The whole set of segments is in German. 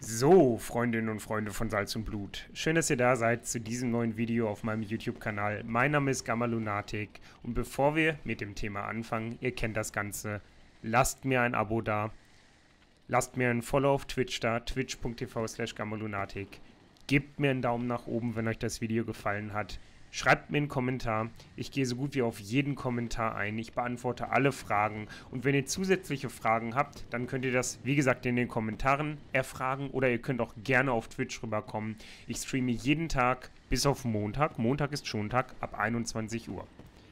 So, Freundinnen und Freunde von Salz und Blut. Schön, dass ihr da seid zu diesem neuen Video auf meinem YouTube-Kanal. Mein Name ist GammaLunatic und bevor wir mit dem Thema anfangen, ihr kennt das Ganze, lasst mir ein Abo da, lasst mir ein Follow auf Twitch da, twitch.tv/GammaLunatic. Gebt mir einen Daumen nach oben, wenn euch das Video gefallen hat. Schreibt mir einen Kommentar. Ich gehe so gut wie auf jeden Kommentar ein. Ich beantworte alle Fragen. Und wenn ihr zusätzliche Fragen habt, dann könnt ihr das, wie gesagt, in den Kommentaren erfragen. Oder ihr könnt auch gerne auf Twitch rüberkommen. Ich streame jeden Tag bis auf Montag. Montag ist Schontag ab 21 Uhr.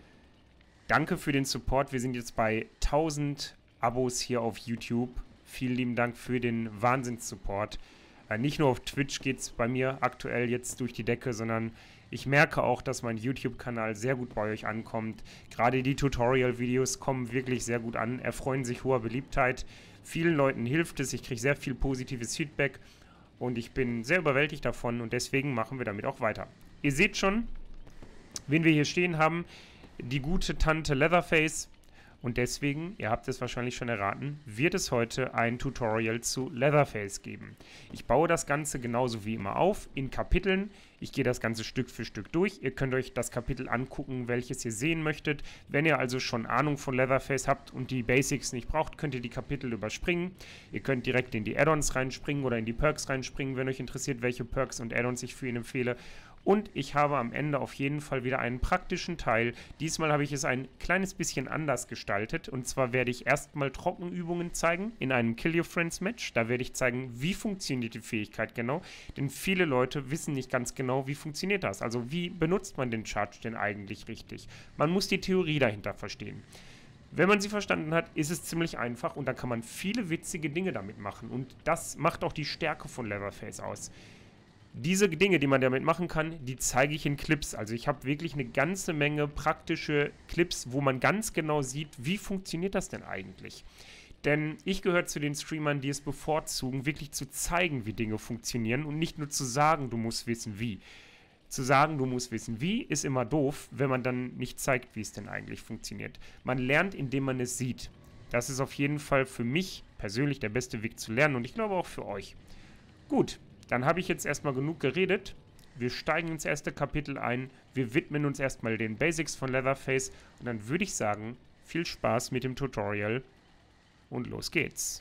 Danke für den Support. Wir sind jetzt bei 1000 Abos hier auf YouTube. Vielen lieben Dank für den Wahnsinns-Support. Nicht nur auf Twitch geht es bei mir aktuell jetzt durch die Decke, sondern ich merke auch, dass mein YouTube-Kanal sehr gut bei euch ankommt. Gerade die Tutorial-Videos kommen wirklich sehr gut an, erfreuen sich hoher Beliebtheit. Vielen Leuten hilft es, ich kriege sehr viel positives Feedback und ich bin sehr überwältigt davon und deswegen machen wir damit auch weiter. Ihr seht schon, wen wir hier stehen haben, die gute Tante Leatherface. Und deswegen, ihr habt es wahrscheinlich schon erraten, wird es heute ein Tutorial zu Leatherface geben. Ich baue das Ganze genauso wie immer auf, in Kapiteln. Ich gehe das Ganze Stück für Stück durch. Ihr könnt euch das Kapitel angucken, welches ihr sehen möchtet. Wenn ihr also schon Ahnung von Leatherface habt und die Basics nicht braucht, könnt ihr die Kapitel überspringen. Ihr könnt direkt in die Add-ons reinspringen oder in die Perks reinspringen, wenn euch interessiert, welche Perks und Add-ons ich für ihn empfehle. Und ich habe am Ende auf jeden Fall wieder einen praktischen Teil. Diesmal habe ich es ein kleines bisschen anders gestaltet. Und zwar werde ich erstmal Trockenübungen zeigen in einem Kill Your Friends Match. Da werde ich zeigen, wie funktioniert die Fähigkeit genau. Denn viele Leute wissen nicht ganz genau, wie funktioniert das. Also wie benutzt man den Charge denn eigentlich richtig? Man muss die Theorie dahinter verstehen. Wenn man sie verstanden hat, ist es ziemlich einfach und dann kann man viele witzige Dinge damit machen. Und das macht auch die Stärke von Leatherface aus. Diese Dinge, die man damit machen kann, die zeige ich in Clips. Also ich habe wirklich eine ganze Menge praktische Clips, wo man ganz genau sieht, wie funktioniert das denn eigentlich. Denn ich gehöre zu den Streamern, die es bevorzugen, wirklich zu zeigen, wie Dinge funktionieren und nicht nur zu sagen, du musst wissen, wie. Zu sagen, du musst wissen, wie, ist immer doof, wenn man dann nicht zeigt, wie es denn eigentlich funktioniert. Man lernt, indem man es sieht. Das ist auf jeden Fall für mich persönlich der beste Weg zu lernen und ich glaube auch für euch. Gut. Dann habe ich jetzt erstmal genug geredet. Wir steigen ins erste Kapitel ein. Wir widmen uns erstmal den Basics von Leatherface. Und dann würde ich sagen, viel Spaß mit dem Tutorial. Und los geht's.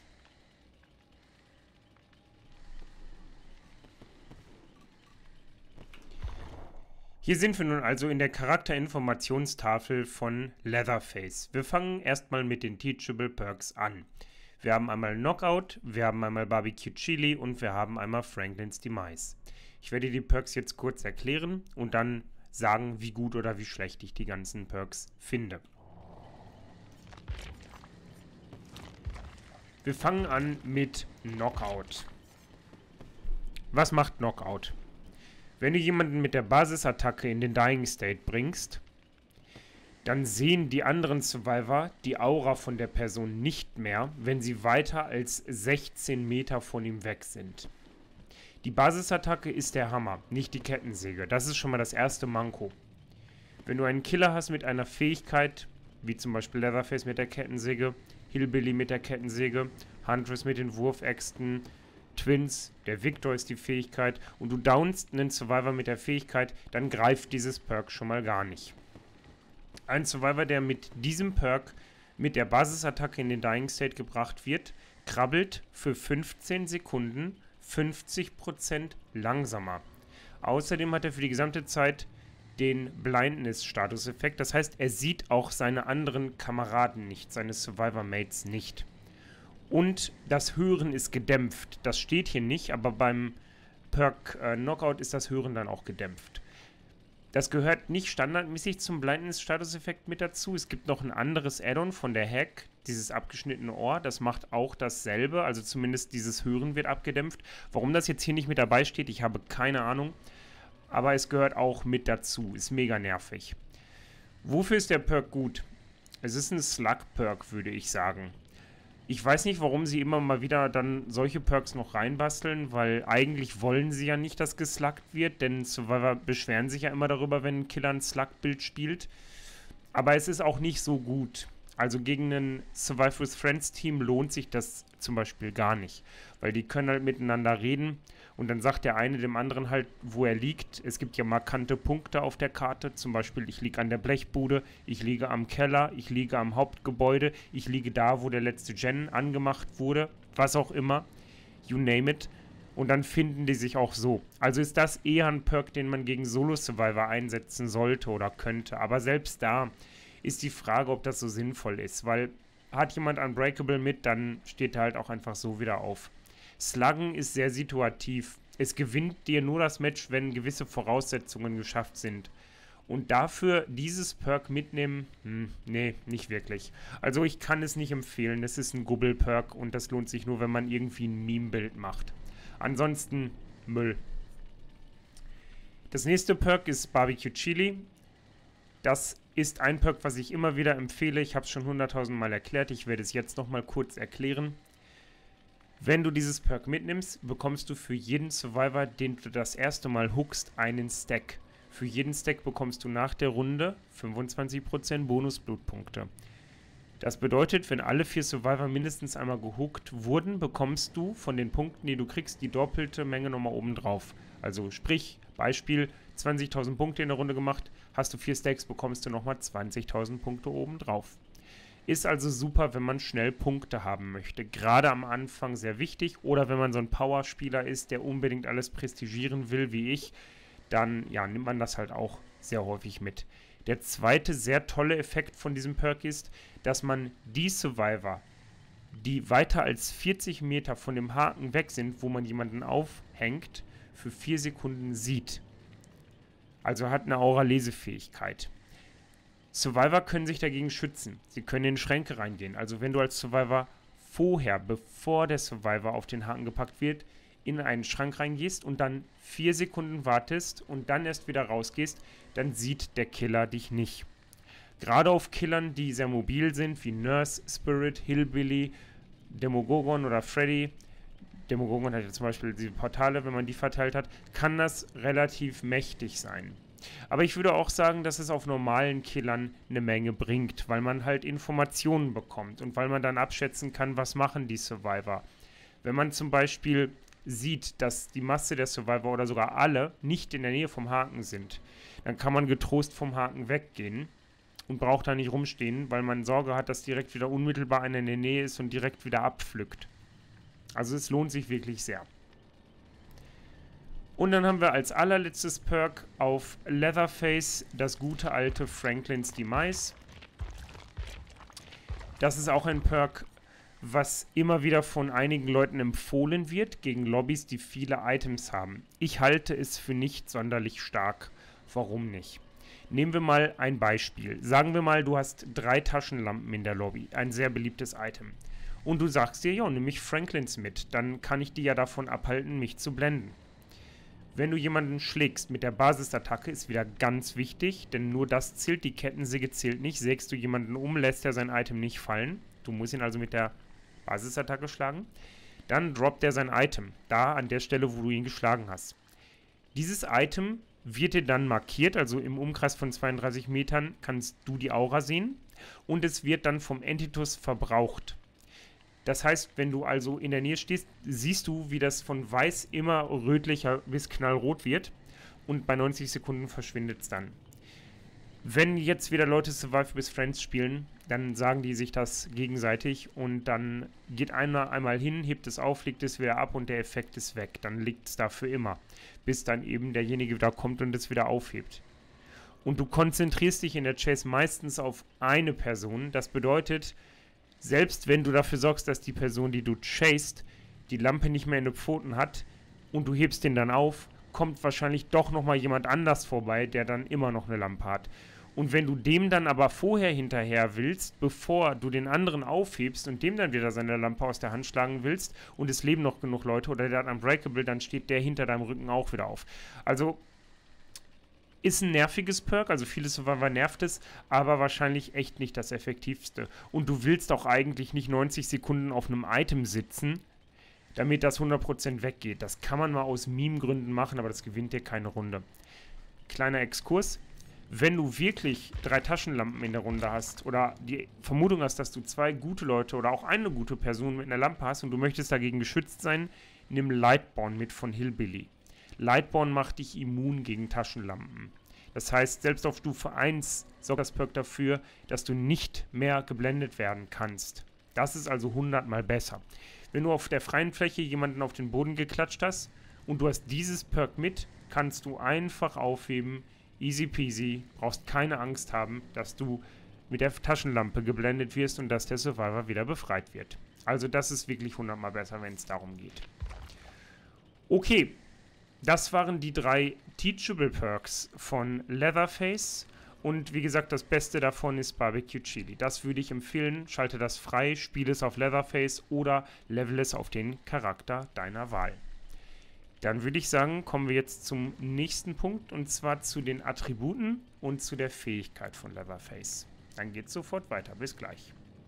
Hier sind wir nun also in der Charakterinformationstafel von Leatherface. Wir fangen erstmal mit den Teachable Perks an. Wir haben einmal Knockout, wir haben einmal Barbecue Chili und wir haben einmal Franklin's Demise. Ich werde die Perks jetzt kurz erklären und dann sagen, wie gut oder wie schlecht ich die ganzen Perks finde. Wir fangen an mit Knockout. Was macht Knockout? Wenn du jemanden mit der Basisattacke in den Dying State bringst, dann sehen die anderen Survivor die Aura von der Person nicht mehr, wenn sie weiter als 16 Meter von ihm weg sind. Die Basisattacke ist der Hammer, nicht die Kettensäge. Das ist schon mal das erste Manko. Wenn du einen Killer hast mit einer Fähigkeit, wie zum Beispiel Leatherface mit der Kettensäge, Hillbilly mit der Kettensäge, Huntress mit den Wurfäxten, Twins, der Victor ist die Fähigkeit und du downst einen Survivor mit der Fähigkeit, dann greift dieses Perk schon mal gar nicht. Ein Survivor, der mit diesem Perk mit der Basisattacke in den Dying State gebracht wird, krabbelt für 15 Sekunden 50% langsamer. Außerdem hat er für die gesamte Zeit den Blindness-Statuseffekt. Das heißt, er sieht auch seine anderen Kameraden nicht, seine Survivor-Mates nicht. Und das Hören ist gedämpft. Das steht hier nicht, aber beim Perk Knockout ist das Hören dann auch gedämpft. Das gehört nicht standardmäßig zum Blindness-Statuseffekt mit dazu. Es gibt noch ein anderes Add-on von der Hack, dieses abgeschnittene Ohr. Das macht auch dasselbe, also zumindest dieses Hören wird abgedämpft. Warum das jetzt hier nicht mit dabei steht, ich habe keine Ahnung. Aber es gehört auch mit dazu, ist mega nervig. Wofür ist der Perk gut? Es ist ein Slug-Perk, würde ich sagen. Ich weiß nicht, warum sie immer mal wieder dann solche Perks noch reinbasteln, weil eigentlich wollen sie ja nicht, dass gesluggt wird, denn Survivor beschweren sich ja immer darüber, wenn ein Killer ein Slug-Bild spielt. Aber es ist auch nicht so gut. Also gegen ein Survive with Friends Team lohnt sich das zum Beispiel gar nicht. Weil die können halt miteinander reden und dann sagt der eine dem anderen halt, wo er liegt. Es gibt ja markante Punkte auf der Karte, zum Beispiel ich liege an der Blechbude, ich liege am Keller, ich liege am Hauptgebäude, ich liege da, wo der letzte Gen angemacht wurde, was auch immer, you name it. Und dann finden die sich auch so. Also ist das eher ein Perk, den man gegen Solo-Survivor einsetzen sollte oder könnte. Aber selbst da ist die Frage, ob das so sinnvoll ist. Weil hat jemand Unbreakable mit, dann steht er halt auch einfach so wieder auf. Sluggen ist sehr situativ. Es gewinnt dir nur das Match, wenn gewisse Voraussetzungen geschafft sind. Und dafür dieses Perk mitnehmen, nee, nicht wirklich. Also ich kann es nicht empfehlen. Das ist ein Gubbel-Perk und das lohnt sich nur, wenn man irgendwie ein Meme-Bild macht. Ansonsten Müll. Das nächste Perk ist Barbecue Chili. Das ist ein Perk, was ich immer wieder empfehle. Ich habe es schon 100.000 Mal erklärt. Ich werde es jetzt nochmal kurz erklären. Wenn du dieses Perk mitnimmst, bekommst du für jeden Survivor, den du das erste Mal hookst, einen Stack. Für jeden Stack bekommst du nach der Runde 25% Bonus-Blutpunkte. Das bedeutet, wenn alle 4 Survivor mindestens einmal gehookt wurden, bekommst du von den Punkten, die du kriegst, die doppelte Menge nochmal oben drauf. Also sprich, Beispiel, 20.000 Punkte in der Runde gemacht, hast du 4 Stacks, bekommst du nochmal 20.000 Punkte oben drauf. Ist also super, wenn man schnell Punkte haben möchte. Gerade am Anfang sehr wichtig. Oder wenn man so ein Powerspieler ist, der unbedingt alles prestigieren will, wie ich, dann ja, nimmt man das halt auch sehr häufig mit. Der zweite sehr tolle Effekt von diesem Perk ist, dass man die Survivor, die weiter als 40 Meter von dem Haken weg sind, wo man jemanden aufhängt, für 4 Sekunden sieht. Also hat eine Aura-Lesefähigkeit. Survivor können sich dagegen schützen. Sie können in Schränke reingehen. Also wenn du als Survivor vorher, bevor der Survivor auf den Haken gepackt wird, in einen Schrank reingehst und dann 4 Sekunden wartest und dann erst wieder rausgehst, dann sieht der Killer dich nicht. Gerade auf Killern, die sehr mobil sind, wie Nurse, Spirit, Hillbilly, Demogorgon oder Freddy, Demogorgon hat ja zum Beispiel diese Portale, wenn man die verteilt hat, kann das relativ mächtig sein. Aber ich würde auch sagen, dass es auf normalen Killern eine Menge bringt, weil man halt Informationen bekommt und weil man dann abschätzen kann, was machen die Survivor. Wenn man zum Beispiel sieht, dass die Masse der Survivor oder sogar alle nicht in der Nähe vom Haken sind, dann kann man getrost vom Haken weggehen und braucht da nicht rumstehen, weil man Sorge hat, dass direkt wieder unmittelbar einer in der Nähe ist und direkt wieder abpflückt. Also es lohnt sich wirklich sehr. Und dann haben wir als allerletztes Perk auf Leatherface das gute alte Franklin's Demise. Das ist auch ein Perk, was immer wieder von einigen Leuten empfohlen wird, gegen Lobbys, die viele Items haben. Ich halte es für nicht sonderlich stark. Warum nicht? Nehmen wir mal ein Beispiel. Sagen wir mal, du hast 3 Taschenlampen in der Lobby, ein sehr beliebtes Item. Und du sagst dir, ja, nimm mich Franklins mit, dann kann ich die ja davon abhalten, mich zu blenden. Wenn du jemanden schlägst mit der Basisattacke, ist wieder ganz wichtig, denn nur das zählt, die Kettensäge zählt nicht. Sägst du jemanden um, lässt er sein Item nicht fallen. Du musst ihn also mit der Basisattacke schlagen. Dann droppt er sein Item, da an der Stelle, wo du ihn geschlagen hast. Dieses Item wird dir dann markiert, also im Umkreis von 32 Metern kannst du die Aura sehen und es wird dann vom Entitus verbraucht. Das heißt, wenn du also in der Nähe stehst, siehst du, wie das von weiß immer rötlicher bis knallrot wird und bei 90 Sekunden verschwindet es dann. Wenn jetzt wieder Leute Survive bis Friends spielen, dann sagen die sich das gegenseitig und dann geht einer einmal hin, hebt es auf, legt es wieder ab und der Effekt ist weg. Dann liegt es da für immer, bis dann eben derjenige wieder kommt und es wieder aufhebt. Und du konzentrierst dich in der Chase meistens auf eine Person. Das bedeutet, selbst wenn du dafür sorgst, dass die Person, die du chasest, die Lampe nicht mehr in den Pfoten hat und du hebst den dann auf, kommt wahrscheinlich doch nochmal jemand anders vorbei, der dann immer noch eine Lampe hat. Und wenn du dem dann aber vorher hinterher willst, bevor du den anderen aufhebst und dem dann wieder seine Lampe aus der Hand schlagen willst und es leben noch genug Leute oder der hat Unbreakable, dann steht der hinter deinem Rücken auch wieder auf. Also ist ein nerviges Perk, also viele Survivor nervt es, aber wahrscheinlich echt nicht das effektivste. Und du willst auch eigentlich nicht 90 Sekunden auf einem Item sitzen, damit das 100% weggeht. Das kann man mal aus Meme-Gründen machen, aber das gewinnt dir keine Runde. Kleiner Exkurs. Wenn du wirklich 3 Taschenlampen in der Runde hast oder die Vermutung hast, dass du 2 gute Leute oder auch eine gute Person mit einer Lampe hast und du möchtest dagegen geschützt sein, nimm Lightborn mit von Hillbilly. Lightborn macht dich immun gegen Taschenlampen. Das heißt, selbst auf Stufe 1 sorgt das Perk dafür, dass du nicht mehr geblendet werden kannst. Das ist also 100-mal besser. Wenn du auf der freien Fläche jemanden auf den Boden geklatscht hast und du hast dieses Perk mit, kannst du einfach aufheben. Easy peasy, brauchst keine Angst haben, dass du mit der Taschenlampe geblendet wirst und dass der Survivor wieder befreit wird. Also das ist wirklich 100-mal besser, wenn es darum geht. Okay, das waren die 3 Teachable Perks von Leatherface. Und wie gesagt, das Beste davon ist Barbecue Chili. Das würde ich empfehlen. Schalte das frei, spiele es auf Leatherface oder level es auf den Charakter deiner Wahl. Dann würde ich sagen, kommen wir jetzt zum nächsten Punkt und zwar zu den Attributen und zu der Fähigkeit von Leatherface. Dann geht es sofort weiter. Bis gleich.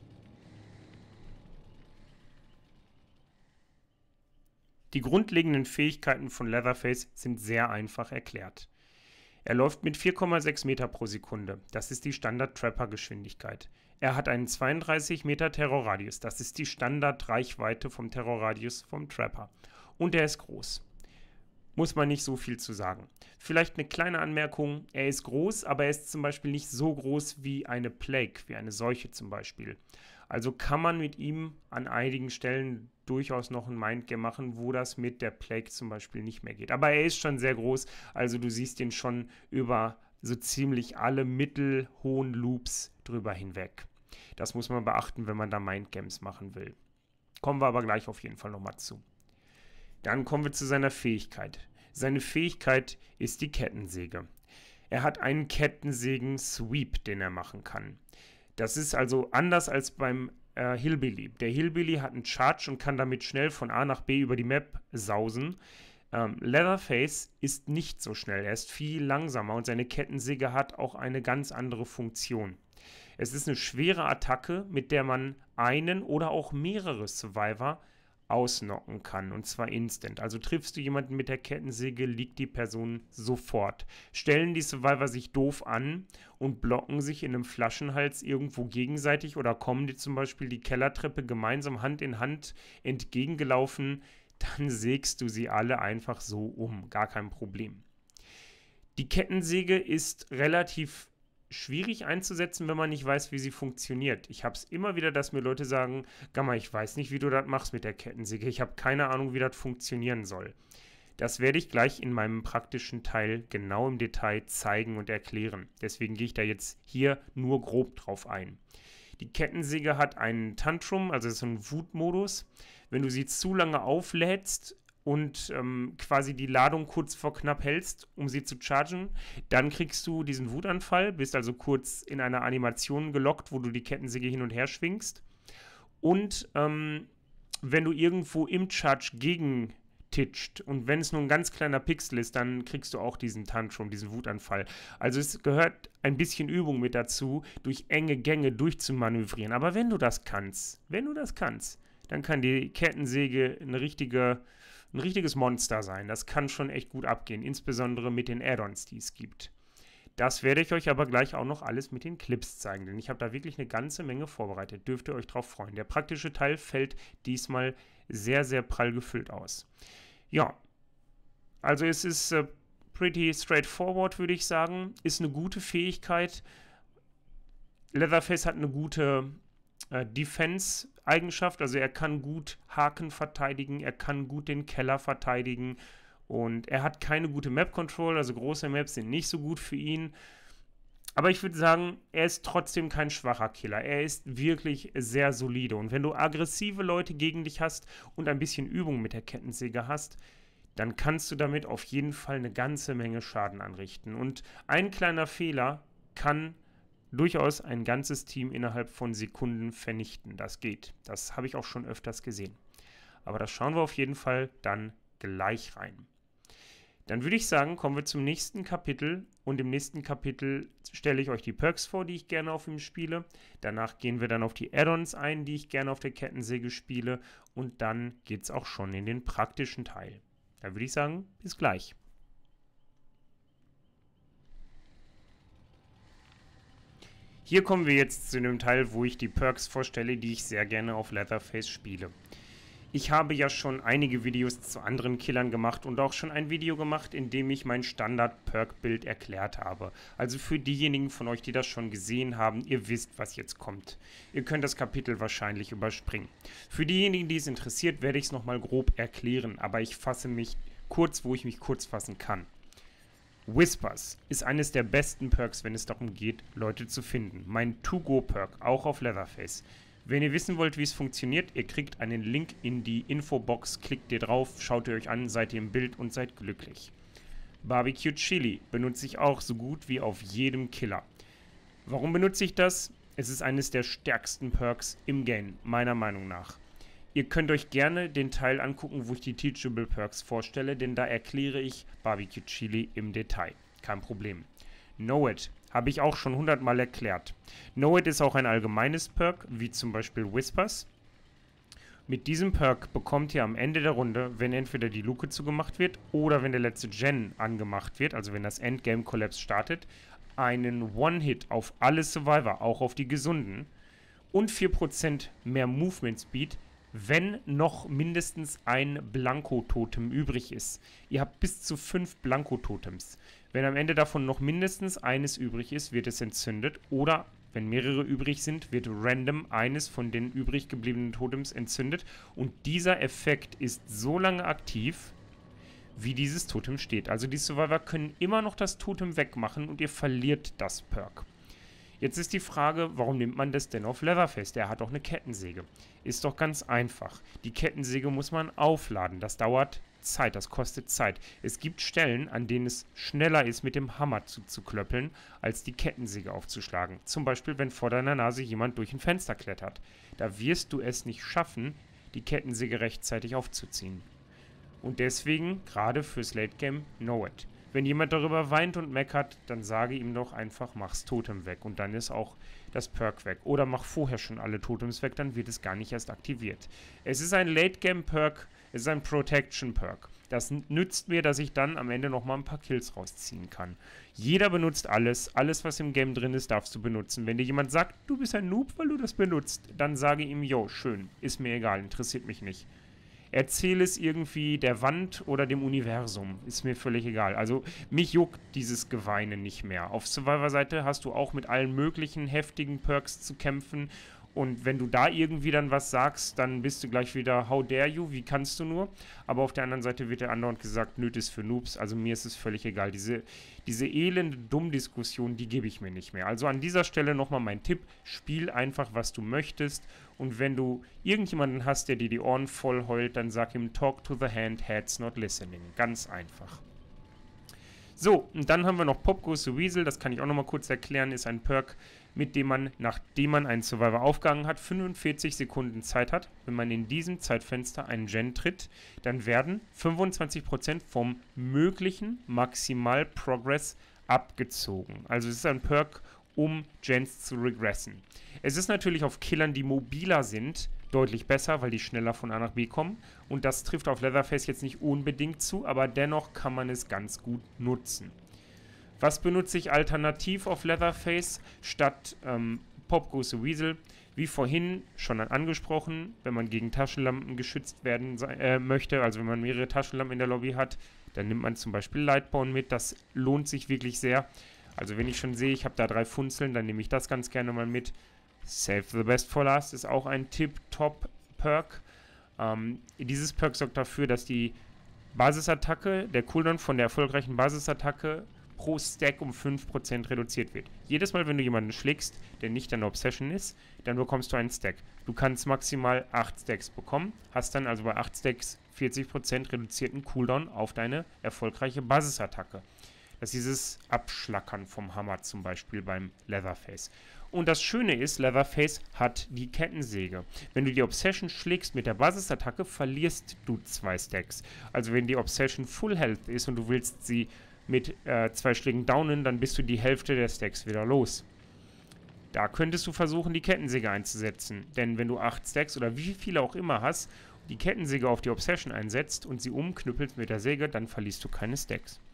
Die grundlegenden Fähigkeiten von Leatherface sind sehr einfach erklärt. Er läuft mit 4,6 Meter pro Sekunde. Das ist die Standard-Trapper-Geschwindigkeit. Er hat einen 32 Meter Terrorradius. Das ist die Standard-Reichweite vom Terrorradius vom Trapper. Und er ist groß. Muss man nicht so viel zu sagen. Vielleicht eine kleine Anmerkung, er ist groß, aber er ist zum Beispiel nicht so groß wie eine Plague, wie eine Seuche zum Beispiel. Also kann man mit ihm an einigen Stellen durchaus noch ein Mindgame machen, wo das mit der Plague zum Beispiel nicht mehr geht. Aber er ist schon sehr groß, also du siehst ihn schon über so ziemlich alle mittelhohen Loops drüber hinweg. Das muss man beachten, wenn man da Mindgames machen will. Kommen wir aber gleich auf jeden Fall nochmal zu. Dann kommen wir zu seiner Fähigkeit. Seine Fähigkeit ist die Kettensäge. Er hat einen Kettensägen-Sweep, den er machen kann. Das ist also anders als beim Hillbilly. Der Hillbilly hat einen Charge und kann damit schnell von A nach B über die Map sausen. Leatherface ist nicht so schnell, er ist viel langsamer und seine Kettensäge hat auch eine ganz andere Funktion. Es ist eine schwere Attacke, mit der man einen oder auch mehrere Survivor ausnocken kann, und zwar instant. Also triffst du jemanden mit der Kettensäge, liegt die Person sofort. Stellen die Survivor sich doof an und blocken sich in einem Flaschenhals irgendwo gegenseitig oder kommen die zum Beispiel die Kellertreppe gemeinsam Hand in Hand entgegengelaufen, dann sägst du sie alle einfach so um. Gar kein Problem. Die Kettensäge ist relativ schwierig einzusetzen, wenn man nicht weiß, wie sie funktioniert. Ich habe es immer wieder, dass mir Leute sagen, Gamma, ich weiß nicht, wie du das machst mit der Kettensäge. Ich habe keine Ahnung, wie das funktionieren soll. Das werde ich gleich in meinem praktischen Teil genau im Detail zeigen und erklären. Deswegen gehe ich da jetzt hier nur grob drauf ein. Die Kettensäge hat einen Tantrum, also so einen Wutmodus. Wenn du sie zu lange auflädst und quasi die Ladung kurz vor knapp hältst, um sie zu chargen, dann kriegst du diesen Wutanfall, bist also kurz in einer Animation gelockt, wo du die Kettensäge hin und her schwingst. Und wenn du irgendwo im Charge gegentitscht und wenn es nur ein ganz kleiner Pixel ist, dann kriegst du auch diesen Tantrum, diesen Wutanfall. Also es gehört ein bisschen Übung mit dazu, durch enge Gänge durchzumanövrieren. Aber wenn du das kannst, dann kann die Kettensäge ein richtiges Monster sein. Das kann schon echt gut abgehen, insbesondere mit den Add-ons, die es gibt. Das werde ich euch aber gleich auch noch alles mit den Clips zeigen, denn ich habe da wirklich eine ganze Menge vorbereitet. Dürft ihr euch drauf freuen. Der praktische Teil fällt diesmal sehr, sehr prall gefüllt aus. Ja, also es ist pretty straightforward, würde ich sagen. Ist eine gute Fähigkeit. Leatherface hat eine gute Defense-Eigenschaft, also er kann gut Haken verteidigen, er kann gut den Keller verteidigen und er hat keine gute Map-Control, also große Maps sind nicht so gut für ihn. Aber ich würde sagen, er ist trotzdem kein schwacher Killer. Er ist wirklich sehr solide. Und wenn du aggressive Leute gegen dich hast und ein bisschen Übung mit der Kettensäge hast, dann kannst du damit auf jeden Fall eine ganze Menge Schaden anrichten. Und ein kleiner Fehler kann durchaus ein ganzes Team innerhalb von Sekunden vernichten. Das geht. Das habe ich auch schon öfters gesehen. Aber das schauen wir auf jeden Fall dann gleich rein. Dann würde ich sagen, kommen wir zum nächsten Kapitel. Und im nächsten Kapitel stelle ich euch die Perks vor, die ich gerne auf ihm spiele. Danach gehen wir dann auf die Add-ons ein, die ich gerne auf der Kettensäge spiele. Und dann geht es auch schon in den praktischen Teil. Dann würde ich sagen, bis gleich. Hier kommen wir jetzt zu dem Teil, wo ich die Perks vorstelle, die ich sehr gerne auf Leatherface spiele. Ich habe ja schon einige Videos zu anderen Killern gemacht und auch schon ein Video gemacht, in dem ich mein Standard-Perk-Bild erklärt habe. Also für diejenigen von euch, die das schon gesehen haben, ihr wisst, was jetzt kommt. Ihr könnt das Kapitel wahrscheinlich überspringen. Für diejenigen, die es interessiert, werde ich es nochmal grob erklären, aber ich fasse mich kurz, wo ich mich kurz fassen kann. Whispers ist eines der besten Perks, wenn es darum geht, Leute zu finden. Mein To-Go-Perk, auch auf Leatherface. Wenn ihr wissen wollt, wie es funktioniert, ihr kriegt einen Link in die Infobox, klickt ihr drauf, schaut ihr euch an, seid ihr im Bild und seid glücklich. Barbecue Chili benutze ich auch so gut wie auf jedem Killer. Warum benutze ich das? Es ist eines der stärksten Perks im Game, meiner Meinung nach. Ihr könnt euch gerne den Teil angucken, wo ich die Teachable Perks vorstelle, denn da erkläre ich Barbecue Chili im Detail. Kein Problem. Know It habe ich auch schon 100 Mal erklärt. Know It ist auch ein allgemeines Perk, wie zum Beispiel Whispers. Mit diesem Perk bekommt ihr am Ende der Runde, wenn entweder die Luke zugemacht wird oder wenn der letzte Gen angemacht wird, also wenn das Endgame Collapse startet, einen One-Hit auf alle Survivor, auch auf die Gesunden, und 4% mehr Movement Speed, wenn noch mindestens ein Blanko-Totem übrig ist. Ihr habt bis zu 5 Blanko-Totems. Wenn am Ende davon noch mindestens eines übrig ist, wird es entzündet. Oder, wenn mehrere übrig sind, wird random eines von den übrig gebliebenen Totems entzündet. Und dieser Effekt ist so lange aktiv, wie dieses Totem steht. Also die Survivor können immer noch das Totem wegmachen und ihr verliert das Perk. Jetzt ist die Frage, warum nimmt man das denn auf Leatherface? Der hat doch eine Kettensäge. Ist doch ganz einfach. Die Kettensäge muss man aufladen. Das dauert Zeit, das kostet Zeit. Es gibt Stellen, an denen es schneller ist, mit dem Hammer zu klöppeln, als die Kettensäge aufzuschlagen. Zum Beispiel, wenn vor deiner Nase jemand durch ein Fenster klettert. Da wirst du es nicht schaffen, die Kettensäge rechtzeitig aufzuziehen. Und deswegen, gerade fürs Late Game, know it. Wenn jemand darüber weint und meckert, dann sage ihm doch einfach, mach's Totem weg und dann ist auch das Perk weg. Oder mach vorher schon alle Totems weg, dann wird es gar nicht erst aktiviert. Es ist ein Late-Game-Perk, es ist ein Protection-Perk. Das nützt mir, dass ich dann am Ende nochmal ein paar Kills rausziehen kann. Jeder benutzt alles. Alles, was im Game drin ist, darfst du benutzen. Wenn dir jemand sagt, du bist ein Noob, weil du das benutzt, dann sage ihm, yo, schön, ist mir egal, interessiert mich nicht. Erzähle es irgendwie der Wand oder dem Universum. Ist mir völlig egal. Also mich juckt dieses Geweine nicht mehr. Auf Survivor-Seite hast du auch mit allen möglichen heftigen Perks zu kämpfen. Und wenn du da irgendwie dann was sagst, dann bist du gleich wieder, how dare you, wie kannst du nur? Aber auf der anderen Seite wird ja andauernd gesagt, nöt ist für Noobs. Also mir ist es völlig egal. Diese elende Dummdiskussion, die gebe ich mir nicht mehr. Also an dieser Stelle nochmal mein Tipp, spiel einfach, was du möchtest. Und wenn du irgendjemanden hast, der dir die Ohren voll heult, dann sag ihm, talk to the hand, head's not listening. Ganz einfach. So, und dann haben wir noch Pop Goes the Weasel, das kann ich auch nochmal kurz erklären, ist ein Perk, mit dem man, nachdem man einen Survivor aufgegangen hat, 45 Sekunden Zeit hat. Wenn man in diesem Zeitfenster einen Gen tritt, dann werden 25% vom möglichen Maximal-Progress abgezogen. Also es ist ein Perk, um Gens zu regressen. Es ist natürlich auf Killern, die mobiler sind, deutlich besser, weil die schneller von A nach B kommen. Und das trifft auf Leatherface jetzt nicht unbedingt zu, aber dennoch kann man es ganz gut nutzen. Was benutze ich alternativ auf Leatherface statt Pop Goes the Weasel? Wie vorhin schon angesprochen, wenn man gegen Taschenlampen geschützt werden möchte, also wenn man mehrere Taschenlampen in der Lobby hat, dann nimmt man zum Beispiel Lightborn mit. Das lohnt sich wirklich sehr. Also wenn ich schon sehe, ich habe da 3 Funzeln, dann nehme ich das ganz gerne mal mit. Save the Best for Last ist auch ein Tip-Top-Perk. Dieses Perk sorgt dafür, dass die Basisattacke, der Cooldown von der erfolgreichen Basisattacke pro Stack um 5% reduziert wird. Jedes Mal, wenn du jemanden schlägst, der nicht deine Obsession ist, dann bekommst du einen Stack. Du kannst maximal 8 Stacks bekommen, hast dann also bei 8 Stacks 40% reduzierten Cooldown auf deine erfolgreiche Basisattacke. Das ist dieses Abschlackern vom Hammer zum Beispiel beim Leatherface. Und das Schöne ist, Leatherface hat die Kettensäge. Wenn du die Obsession schlägst mit der Basisattacke, verlierst du 2 Stacks. Also wenn die Obsession Full Health ist und du willst sie mit 2 Schlägen downen, dann bist du die Hälfte der Stacks wieder los. Da könntest du versuchen, die Kettensäge einzusetzen. Denn wenn du 8 Stacks oder wie viele auch immer hast, die Kettensäge auf die Obsession einsetzt und sie umknüppelst mit der Säge, dann verlierst du keine Stacks.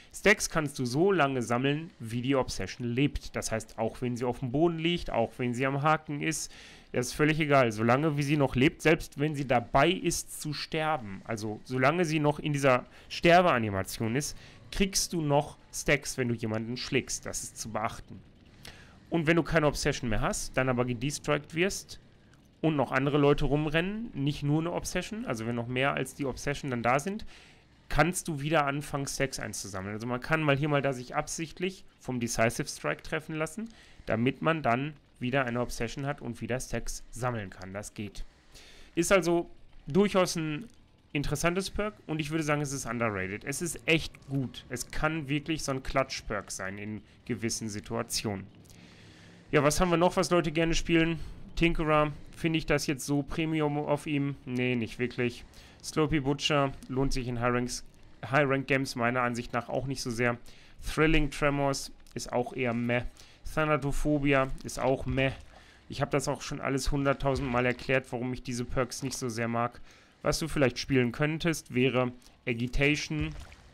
Stacks kannst du so lange sammeln, wie die Obsession lebt. Das heißt, auch wenn sie auf dem Boden liegt, auch wenn sie am Haken ist, das ist völlig egal. Solange wie sie noch lebt, selbst wenn sie dabei ist zu sterben, also solange sie noch in dieser Sterbeanimation ist, kriegst du noch Stacks, wenn du jemanden schlägst. Das ist zu beachten. Und wenn du keine Obsession mehr hast, dann aber gedestruckt wirst und noch andere Leute rumrennen, nicht nur eine Obsession, also wenn noch mehr als die Obsession dann da sind, kannst du wieder anfangen, Stacks einzusammeln. Also man kann mal hier mal da sich absichtlich vom Decisive Strike treffen lassen, damit man dann wieder eine Obsession hat und wieder Stacks sammeln kann. Das geht. Ist also durchaus ein interessantes Perk und ich würde sagen, es ist underrated. Es ist echt gut. Es kann wirklich so ein Clutch-Perk sein in gewissen Situationen. Ja, was haben wir noch, was Leute gerne spielen? Tinkerer, finde ich das jetzt so Premium auf ihm? Nee, nicht wirklich. Slopey Butcher lohnt sich in High-Rank Games meiner Ansicht nach auch nicht so sehr. Thrilling Tremors ist auch eher meh. Thanatophobia ist auch meh. Ich habe das auch schon alles 100.000 Mal erklärt, warum ich diese Perks nicht so sehr mag. Was du vielleicht spielen könntest, wäre Agitation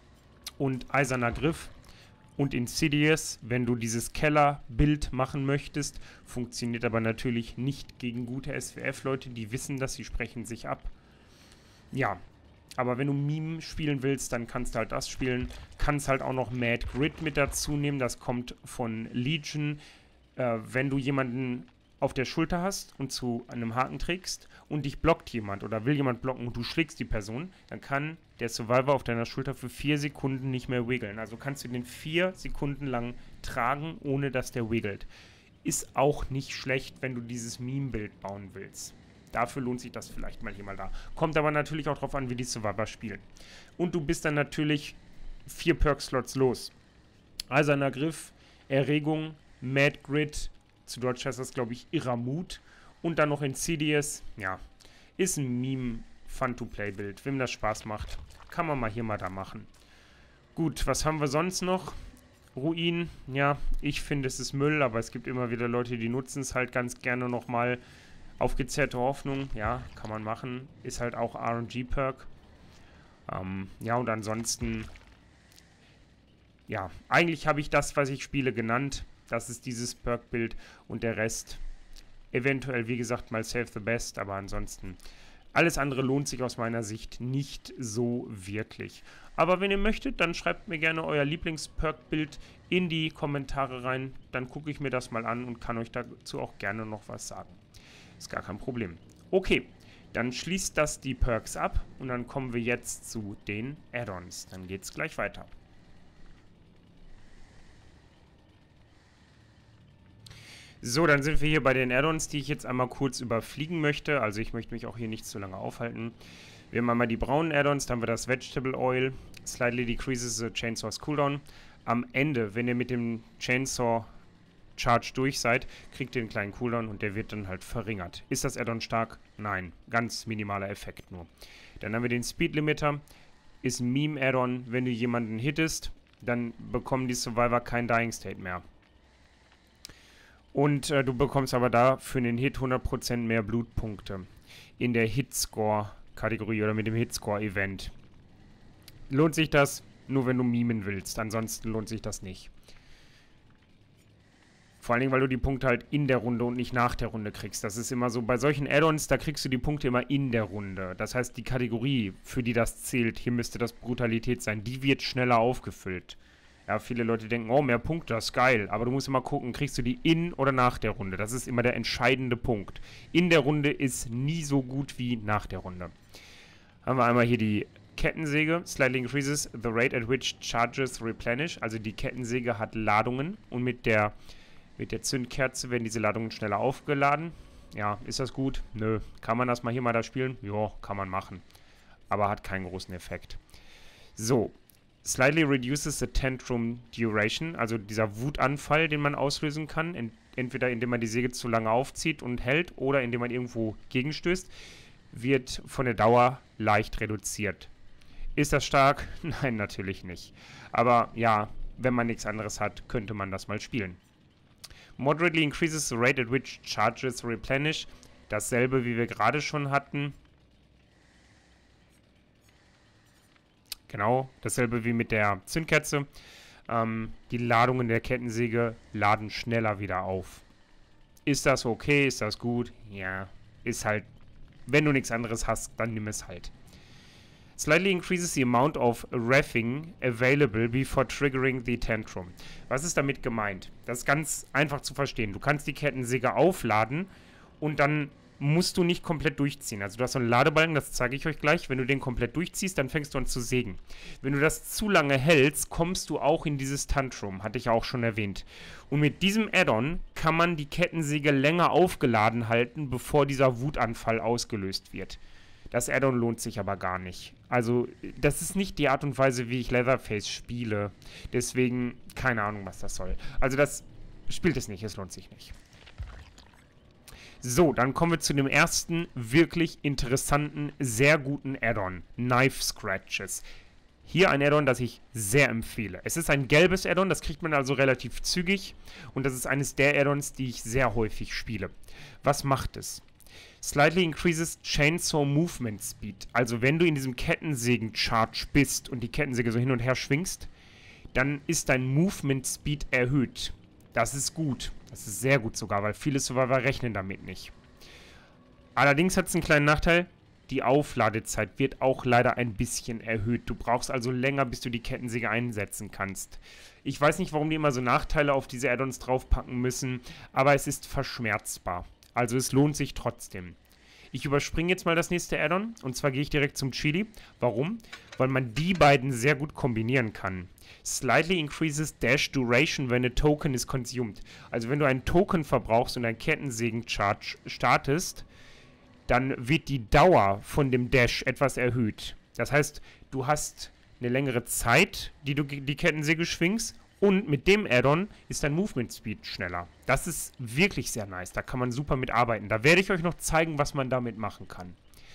und Eiserner Griff. Und Insidious, wenn du dieses Keller-Bild machen möchtest, funktioniert aber natürlich nicht gegen gute SWF-Leute, die wissen das, sie sprechen sich ab. Ja, aber wenn du Meme spielen willst, dann kannst du halt das spielen. Kannst halt auch noch Mad Grid mit dazu nehmen, das kommt von Legion. Wenn du jemanden auf der Schulter hast und zu einem Haken trägst und dich blockt jemand oder will jemand blocken und du schlägst die Person, dann kann der Survivor auf deiner Schulter für 4 Sekunden nicht mehr wiggeln. Also kannst du den 4 Sekunden lang tragen, ohne dass der wiggelt. Ist auch nicht schlecht, wenn du dieses Meme-Bild bauen willst. Dafür lohnt sich das vielleicht mal hier mal da. Kommt aber natürlich auch drauf an, wie die Survivor spielen. Und du bist dann natürlich 4 Perk-Slots los. Eiserner Griff, Erregung, Mad Grid, zu Deutsch heißt das, glaube ich, Irrer Mut. Und dann noch Insidious. Ja, ist ein Meme-Fun-to-Play-Bild. Wem das Spaß macht, kann man mal hier mal da machen. Gut, was haben wir sonst noch? Ruin. Ja, ich finde, es ist Müll, aber es gibt immer wieder Leute, die nutzen es halt ganz gerne nochmal. Aufgezehrte Hoffnung, ja, kann man machen. Ist halt auch RNG-Perk. Ja, und ansonsten, ja, eigentlich habe ich das, was ich spiele, genannt. Das ist dieses Perk-Bild und der Rest eventuell, wie gesagt, mal Save the Best, aber ansonsten alles andere lohnt sich aus meiner Sicht nicht so wirklich. Aber wenn ihr möchtet, dann schreibt mir gerne euer Lieblings-Perk-Bild in die Kommentare rein. Dann gucke ich mir das mal an und kann euch dazu auch gerne noch was sagen. Ist gar kein Problem. Okay, dann schließt das die Perks ab und dann kommen wir jetzt zu den Add-ons. Dann geht's gleich weiter. So, dann sind wir hier bei den Add-ons, die ich jetzt einmal kurz überfliegen möchte. Also ich möchte mich auch hier nicht zu lange aufhalten. Wir haben einmal die braunen Add-ons, dann haben wir das Vegetable Oil, Slightly Decreases the Chainsaw's Cooldown. Am Ende, wenn ihr mit dem Chainsaw Charge durch seid, kriegt ihr einen kleinen Cooldown und der wird dann halt verringert. Ist das Add-on stark? Nein, ganz minimaler Effekt nur. Dann haben wir den Speed Limiter, ist ein Meme-Add-on. Wenn du jemanden hittest, dann bekommen die Survivor kein Dying State mehr. Und du bekommst aber da für den Hit 100% mehr Blutpunkte in der Hitscore-Kategorie oder mit dem Hitscore-Event. Lohnt sich das? Nur wenn du mimen willst. Ansonsten lohnt sich das nicht. Vor allen Dingen, weil du die Punkte halt in der Runde und nicht nach der Runde kriegst. Das ist immer so, bei solchen Add-ons, da kriegst du die Punkte immer in der Runde. Das heißt, die Kategorie, für die das zählt, hier müsste das Brutalität sein, die wird schneller aufgefüllt. Ja, viele Leute denken, oh, mehr Punkte, das ist geil. Aber du musst immer gucken, kriegst du die in oder nach der Runde. Das ist immer der entscheidende Punkt. In der Runde ist nie so gut wie nach der Runde. Haben wir einmal hier die Kettensäge. Slightly increases the rate at which charges replenish. Also die Kettensäge hat Ladungen und mit der Zündkerze werden diese Ladungen schneller aufgeladen. Ja, ist das gut? Nö. Kann man das mal hier mal da spielen? Ja, kann man machen. Aber hat keinen großen Effekt. So. Slightly reduces the tantrum duration. Also dieser Wutanfall, den man auslösen kann. Entweder indem man die Säge zu lange aufzieht und hält oder indem man irgendwo gegenstößt, wird von der Dauer leicht reduziert. Ist das stark? Nein, natürlich nicht. Aber ja, wenn man nichts anderes hat, könnte man das mal spielen. Moderately increases the rate at which charges replenish. Dasselbe, wie wir gerade schon hatten. Genau, dasselbe wie mit der Zündkerze. Die Ladungen der Kettensäge laden schneller wieder auf. Ist das okay? Ist das gut? Ja, ist halt, wenn du nichts anderes hast, dann nimm es halt. Slightly increases the amount of reffing available before triggering the tantrum. Was ist damit gemeint? Das ist ganz einfach zu verstehen. Du kannst die Kettensäge aufladen und dann musst du nicht komplett durchziehen. Also du hast so einen Ladebalken, das zeige ich euch gleich. Wenn du den komplett durchziehst, dann fängst du an zu sägen. Wenn du das zu lange hältst, kommst du auch in dieses Tantrum, hatte ich ja auch schon erwähnt. Und mit diesem Add-on kann man die Kettensäge länger aufgeladen halten, bevor dieser Wutanfall ausgelöst wird. Das Add-on lohnt sich aber gar nicht. Also, das ist nicht die Art und Weise, wie ich Leatherface spiele. Deswegen, keine Ahnung, was das soll. Also, das spielt es nicht, es lohnt sich nicht. So, dann kommen wir zu dem ersten wirklich interessanten, sehr guten Add-on. Knife Scratches. Hier ein Add-on, das ich sehr empfehle. Es ist ein gelbes Add-on, das kriegt man also relativ zügig. Und das ist eines der Add-ons, die ich sehr häufig spiele. Was macht es? Slightly increases Chainsaw Movement Speed. Also wenn du in diesem Kettensägen-Charge bist und die Kettensäge so hin und her schwingst, dann ist dein Movement Speed erhöht. Das ist gut. Das ist sehr gut sogar, weil viele Survivor rechnen damit nicht. Allerdings hat es einen kleinen Nachteil. Die Aufladezeit wird auch leider ein bisschen erhöht. Du brauchst also länger, bis du die Kettensäge einsetzen kannst. Ich weiß nicht, warum die immer so Nachteile auf diese Add-ons draufpacken müssen, aber es ist verschmerzbar. Also es lohnt sich trotzdem. Ich überspringe jetzt mal das nächste Add-on und zwar gehe ich direkt zum Chili. Warum? Weil man die beiden sehr gut kombinieren kann. Slightly increases dash duration when a token is consumed. Also wenn du einen Token verbrauchst und einen Kettensägen-Charge startest, dann wird die Dauer von dem Dash etwas erhöht. Das heißt, du hast eine längere Zeit, die du die Kettensäge schwingst. Und mit dem Add-on ist dein Movement Speed schneller. Das ist wirklich sehr nice. Da kann man super mit arbeiten. Da werde ich euch noch zeigen, was man damit machen kann.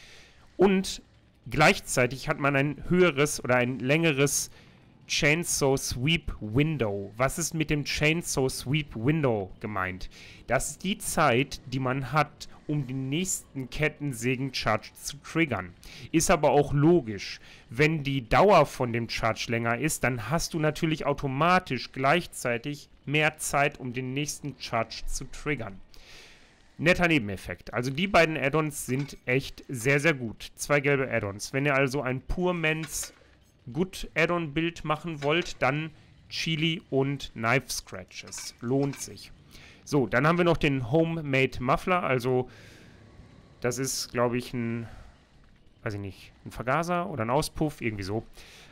Und gleichzeitig hat man ein höheres oder ein längeres Chainsaw Sweep Window. Was ist mit dem Chainsaw Sweep Window gemeint? Das ist die Zeit, die man hat, um den nächsten Kettensägen-Charge zu triggern. Ist aber auch logisch. Wenn die Dauer von dem Charge länger ist, dann hast du natürlich automatisch gleichzeitig mehr Zeit, um den nächsten Charge zu triggern. Netter Nebeneffekt. Also die beiden Add-ons sind echt sehr, sehr gut. 2 gelbe Add-ons. Wenn ihr also ein Poor Man's Good Add-on-Bild machen wollt, dann Chili und Knife Scratches. Lohnt sich. So, dann haben wir noch den Homemade Muffler. Also das ist, glaube ich, ein, weiß ich nicht, ein Vergaser oder ein Auspuff, irgendwie so.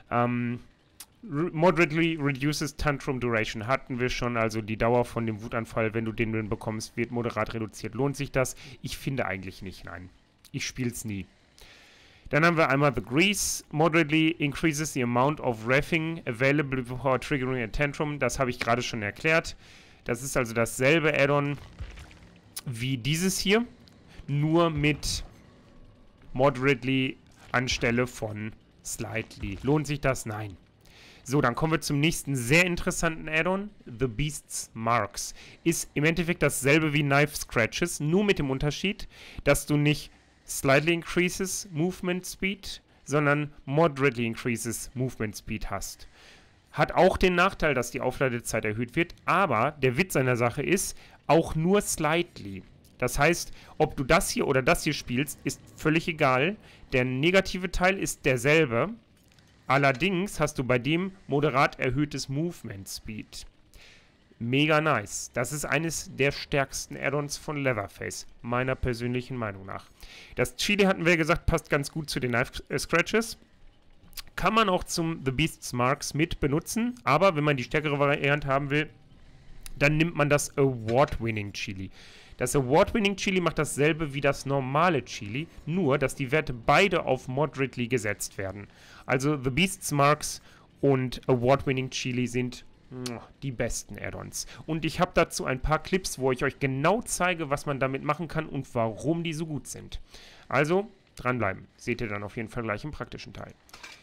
Moderately reduces Tantrum Duration. Hatten wir schon, also die Dauer von dem Wutanfall, wenn du den bekommst, wird moderat reduziert. Lohnt sich das? Ich finde eigentlich nicht, nein. Ich spiele es nie. Dann haben wir einmal The Grease. Moderately increases the amount of reffing available before triggering a tantrum. Das habe ich gerade schon erklärt. Das ist also dasselbe Add-on wie dieses hier, nur mit Moderately anstelle von Slightly. Lohnt sich das? Nein. So, dann kommen wir zum nächsten sehr interessanten Add-on. The Beast's Marks. Ist im Endeffekt dasselbe wie Knife Scratches, nur mit dem Unterschied, dass du nicht Slightly increases Movement Speed, sondern Moderately increases Movement Speed hast. Hat auch den Nachteil, dass die Aufladezeit erhöht wird, aber der Witz seiner Sache ist, auch nur slightly. Das heißt, ob du das hier oder das hier spielst, ist völlig egal. Der negative Teil ist derselbe. Allerdings hast du bei dem moderat erhöhtes Movement Speed. Mega nice. Das ist eines der stärksten Add-ons von Leatherface, meiner persönlichen Meinung nach. Das Chili, hatten wir gesagt, passt ganz gut zu den Knife Scratches. Kann man auch zum The Beast's Marks mit benutzen, aber wenn man die stärkere Variante haben will, dann nimmt man das Award-Winning Chili. Das Award-Winning Chili macht dasselbe wie das normale Chili, nur dass die Werte beide auf Moderately gesetzt werden. Also The Beast's Marks und Award-Winning Chili sind die besten Add-ons. Und ich habe dazu ein paar Clips, wo ich euch genau zeige, was man damit machen kann und warum die so gut sind. Also, dranbleiben. Seht ihr dann auf jeden Fall gleich im praktischen Teil.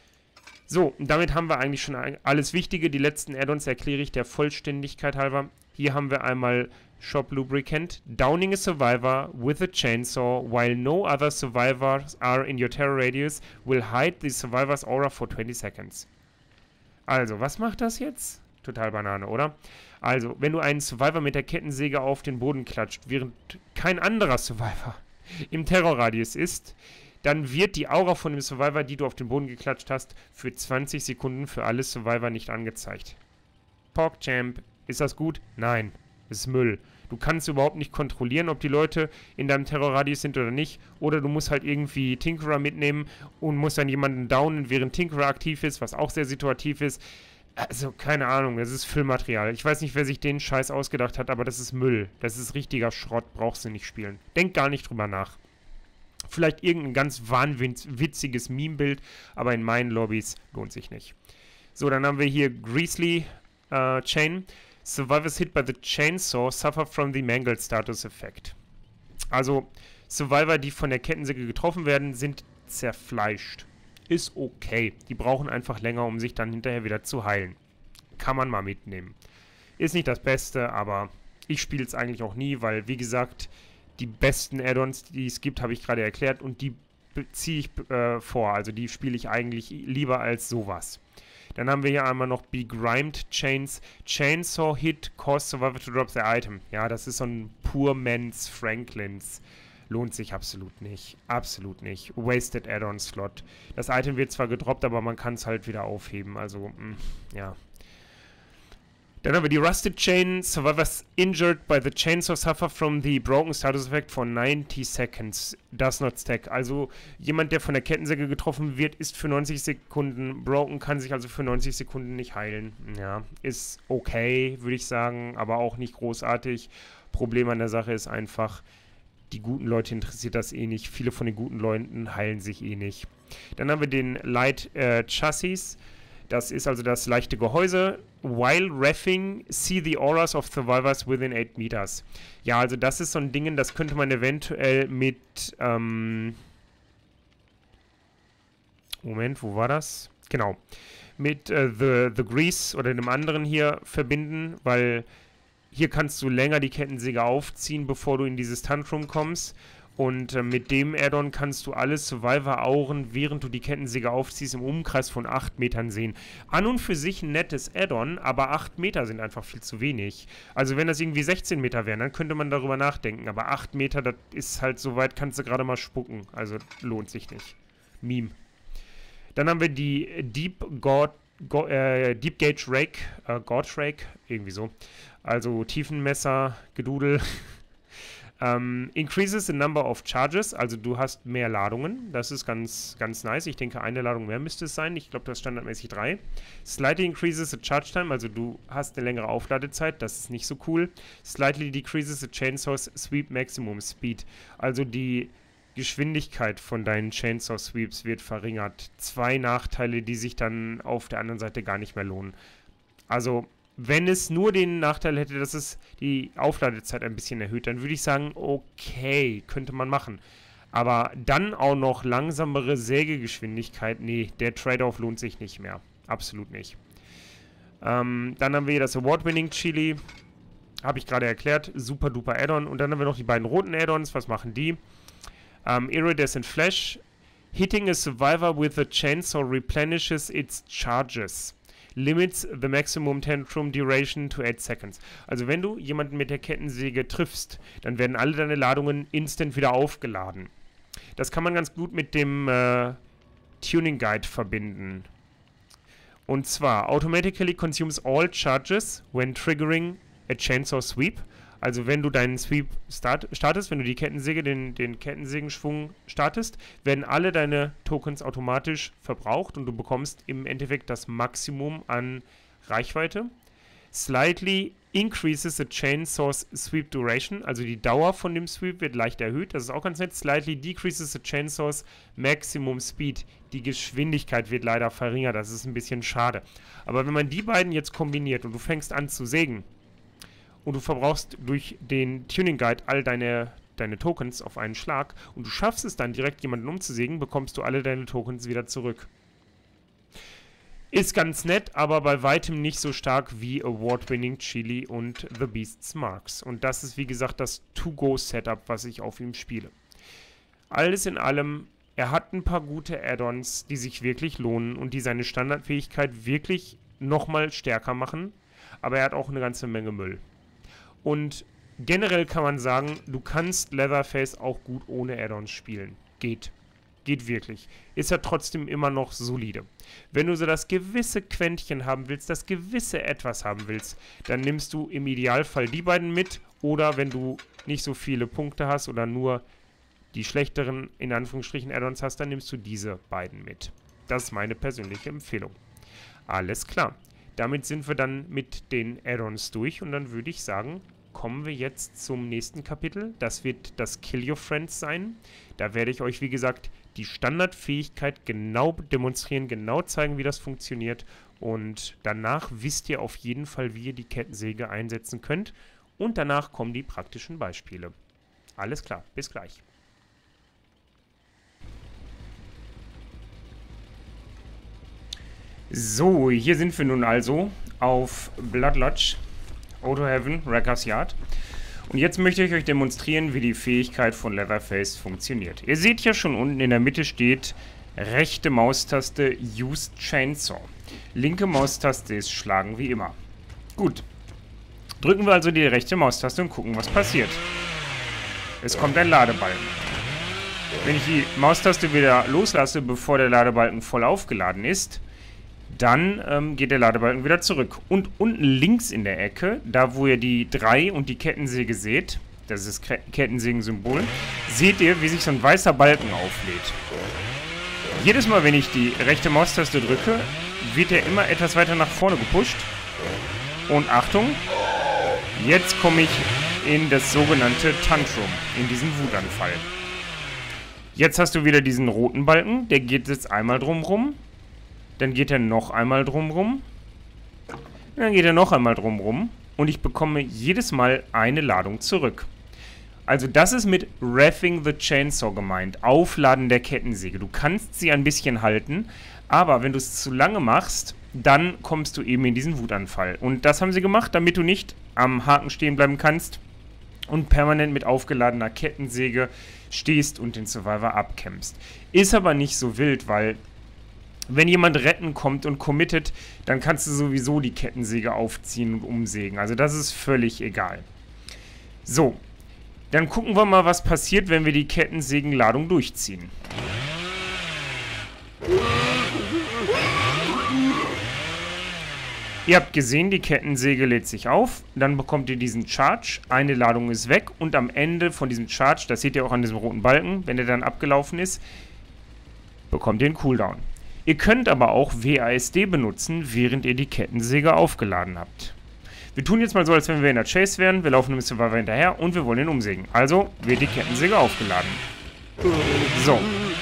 So, damit haben wir eigentlich schon alles Wichtige. Die letzten Add-ons erkläre ich der Vollständigkeit halber. Hier haben wir einmal Shop Lubricant. Downing a survivor with a chainsaw while no other survivors are in your terror radius will hide the survivor's aura for 20 seconds. Also, was macht das jetzt? Total Banane, oder? Also, wenn du einen Survivor mit der Kettensäge auf den Boden klatscht, während kein anderer Survivor im Terrorradius ist, dann wird die Aura von dem Survivor, die du auf den Boden geklatscht hast, für 20 Sekunden für alle Survivor nicht angezeigt. PogChamp, ist das gut? Nein, das ist Müll. Du kannst überhaupt nicht kontrollieren, ob die Leute in deinem Terrorradius sind oder nicht. Oder du musst halt irgendwie Tinkerer mitnehmen und musst dann jemanden downen, während Tinkerer aktiv ist, was auch sehr situativ ist. Also, keine Ahnung, das ist Füllmaterial. Ich weiß nicht, wer sich den Scheiß ausgedacht hat, aber das ist Müll. Das ist richtiger Schrott, brauchst du nicht spielen. Denk gar nicht drüber nach. Vielleicht irgendein ganz wahnwitziges Meme-Bild, aber in meinen Lobbys lohnt sich nicht. So, dann haben wir hier Grizzly Chain. Survivors hit by the chainsaw suffer from the mangled status effect. Also, Survivor, die von der Kettensäge getroffen werden, sind zerfleischt. Ist okay. Die brauchen einfach länger, um sich dann hinterher wieder zu heilen. Kann man mal mitnehmen. Ist nicht das Beste, aber ich spiele es eigentlich auch nie, weil, wie gesagt, die besten Add-ons, die es gibt, habe ich gerade erklärt und die ziehe ich vor. Also die spiele ich eigentlich lieber als sowas. Dann haben wir hier einmal noch Begrimed Chains. Chainsaw Hit cause Survivor to drop their item. Ja, das ist so ein Poor Man's Franklins. Lohnt sich absolut nicht. Absolut nicht. Wasted Add-on Slot. Das Item wird zwar gedroppt, aber man kann es halt wieder aufheben. Also, ja. Dann haben wir die Rusted Chain. Survivors injured by the chainsaw suffer from the broken status effect for 90 seconds. Does not stack. Also jemand, der von der Kettensäge getroffen wird, ist für 90 Sekunden broken, kann sich also für 90 Sekunden nicht heilen. Ja, ist okay, würde ich sagen, aber auch nicht großartig. Problem an der Sache ist einfach, die guten Leute interessiert das eh nicht. Viele von den guten Leuten heilen sich eh nicht. Dann haben wir den Light Chassis. Das ist also das leichte Gehäuse. While reffing, see the auras of survivors within 8 meters. Ja, also das ist so ein Ding, das könnte man eventuell mit, Moment, wo war das? Genau. Mit The Grease oder dem anderen hier verbinden, weil hier kannst du länger die Kettensäge aufziehen, bevor du in dieses Tantrum kommst. Und mit dem Add-on kannst du alle Survivor-Auren, während du die Kettensäge aufziehst, im Umkreis von 8 Metern sehen. An und für sich ein nettes Add-on, aber 8 Meter sind einfach viel zu wenig. Also wenn das irgendwie 16 Meter wären, dann könnte man darüber nachdenken. Aber 8 Meter, das ist halt so weit, kannst du gerade mal spucken. Also lohnt sich nicht. Meme. Dann haben wir die Deep Gauge Rake, Gauge Rake, irgendwie so. Also Tiefenmesser, Gedudel. Increases the number of charges, also du hast mehr Ladungen, das ist ganz, ganz nice. Ich denke, eine Ladung mehr müsste es sein, ich glaube, das ist standardmäßig 3. Slightly increases the charge time, also du hast eine längere Aufladezeit, das ist nicht so cool. Slightly decreases the chainsaw's sweep maximum speed, also die Geschwindigkeit von deinen Chainsaw Sweeps wird verringert. 2 Nachteile, die sich dann auf der anderen Seite gar nicht mehr lohnen. Also wenn es nur den Nachteil hätte, dass es die Aufladezeit ein bisschen erhöht, dann würde ich sagen, okay, könnte man machen. Aber dann auch noch langsamere Sägegeschwindigkeit, nee, der Trade-off lohnt sich nicht mehr. Absolut nicht. Dann haben wir hier das Award-Winning Chili. Habe ich gerade erklärt. Super duper Add-on. Und dann haben wir noch die beiden roten Add-ons. Was machen die? Iridescent Flash. Hitting a survivor with a chainsaw replenishes its charges. Limits the maximum tantrum duration to 8 seconds. Also wenn du jemanden mit der Kettensäge triffst, dann werden alle deine Ladungen instant wieder aufgeladen. Das kann man ganz gut mit dem Tuning Guide verbinden. Und zwar, automatically consumes all charges when triggering a chainsaw sweep. Also wenn du deinen Sweep startest, wenn du die Kettensäge, den Kettensägenschwung startest, werden alle deine Tokens automatisch verbraucht und du bekommst im Endeffekt das Maximum an Reichweite. Slightly increases the chainsaw's sweep duration, also die Dauer von dem Sweep wird leicht erhöht, das ist auch ganz nett. Slightly decreases the chainsaw's maximum speed, die Geschwindigkeit wird leider verringert, das ist ein bisschen schade. Aber wenn man die beiden jetzt kombiniert und du fängst an zu sägen, und du verbrauchst durch den Tuning Guide all deine Tokens auf einen Schlag und du schaffst es dann direkt jemanden umzusägen, bekommst du alle deine Tokens wieder zurück. Ist ganz nett, aber bei weitem nicht so stark wie Award-Winning Chili und The Beast's Marks. Und das ist, wie gesagt, das To-Go-Setup, was ich auf ihm spiele. Alles in allem, er hat ein paar gute Add-ons, die sich wirklich lohnen und die seine Standardfähigkeit wirklich nochmal stärker machen. Aber er hat auch eine ganze Menge Müll. Und generell kann man sagen, du kannst Leatherface auch gut ohne Add-ons spielen. Geht. Geht wirklich. Ist er trotzdem immer noch solide. Wenn du so das gewisse Quäntchen haben willst, das gewisse Etwas haben willst, dann nimmst du im Idealfall die beiden mit. Oder wenn du nicht so viele Punkte hast oder nur die schlechteren, in Anführungsstrichen, Add-ons hast, dann nimmst du diese beiden mit. Das ist meine persönliche Empfehlung. Alles klar. Damit sind wir dann mit den Add-ons durch und dann würde ich sagen, kommen wir jetzt zum nächsten Kapitel. Das wird das Kill Your Friends sein. Da werde ich euch, wie gesagt, die Standardfähigkeit genau demonstrieren, genau zeigen, wie das funktioniert. Und danach wisst ihr auf jeden Fall, wie ihr die Kettensäge einsetzen könnt. Und danach kommen die praktischen Beispiele. Alles klar, bis gleich. So, hier sind wir nun also auf Blood Lodge, Oath Heaven, Wrecker's Yard. Und jetzt möchte ich euch demonstrieren, wie die Fähigkeit von Leatherface funktioniert. Ihr seht ja schon unten in der Mitte steht rechte Maustaste Use Chainsaw. Linke Maustaste ist Schlagen wie immer. Gut. Drücken wir also die rechte Maustaste und gucken, was passiert. Es kommt ein Ladebalken. Wenn ich die Maustaste wieder loslasse, bevor der Ladebalken voll aufgeladen ist, dann geht der Ladebalken wieder zurück. Und unten links in der Ecke, da wo ihr die 3 und die Kettensäge seht, das ist das Kettensägen-Symbol, seht ihr, wie sich so ein weißer Balken auflädt. Jedes Mal, wenn ich die rechte Maustaste drücke, wird er immer etwas weiter nach vorne gepusht. Und Achtung, jetzt komme ich in das sogenannte Tantrum, in diesen Wutanfall. Jetzt hast du wieder diesen roten Balken, der geht jetzt einmal drumrum. Dann geht er noch einmal drumrum. Dann geht er noch einmal drumrum. Und ich bekomme jedes Mal eine Ladung zurück. Also das ist mit Reffing the Chainsaw gemeint. Aufladen der Kettensäge. Du kannst sie ein bisschen halten, aber wenn du es zu lange machst, dann kommst du eben in diesen Wutanfall. Und das haben sie gemacht, damit du nicht am Haken stehen bleiben kannst und permanent mit aufgeladener Kettensäge stehst und den Survivor abkämpfst. Ist aber nicht so wild, weil wenn jemand retten kommt und committet, dann kannst du sowieso die Kettensäge aufziehen und umsägen. Also das ist völlig egal. So, dann gucken wir mal, was passiert, wenn wir die Kettensägenladung durchziehen. Ihr habt gesehen, die Kettensäge lädt sich auf, dann bekommt ihr diesen Charge, eine Ladung ist weg und am Ende von diesem Charge, das seht ihr auch an diesem roten Balken, wenn der dann abgelaufen ist, bekommt ihr einen Cooldown. Ihr könnt aber auch WASD benutzen, während ihr die Kettensäge aufgeladen habt. Wir tun jetzt mal so, als wenn wir in der Chase wären. Wir laufen dem Survivor hinterher und wir wollen ihn umsägen. Also wird die Kettensäge aufgeladen. So.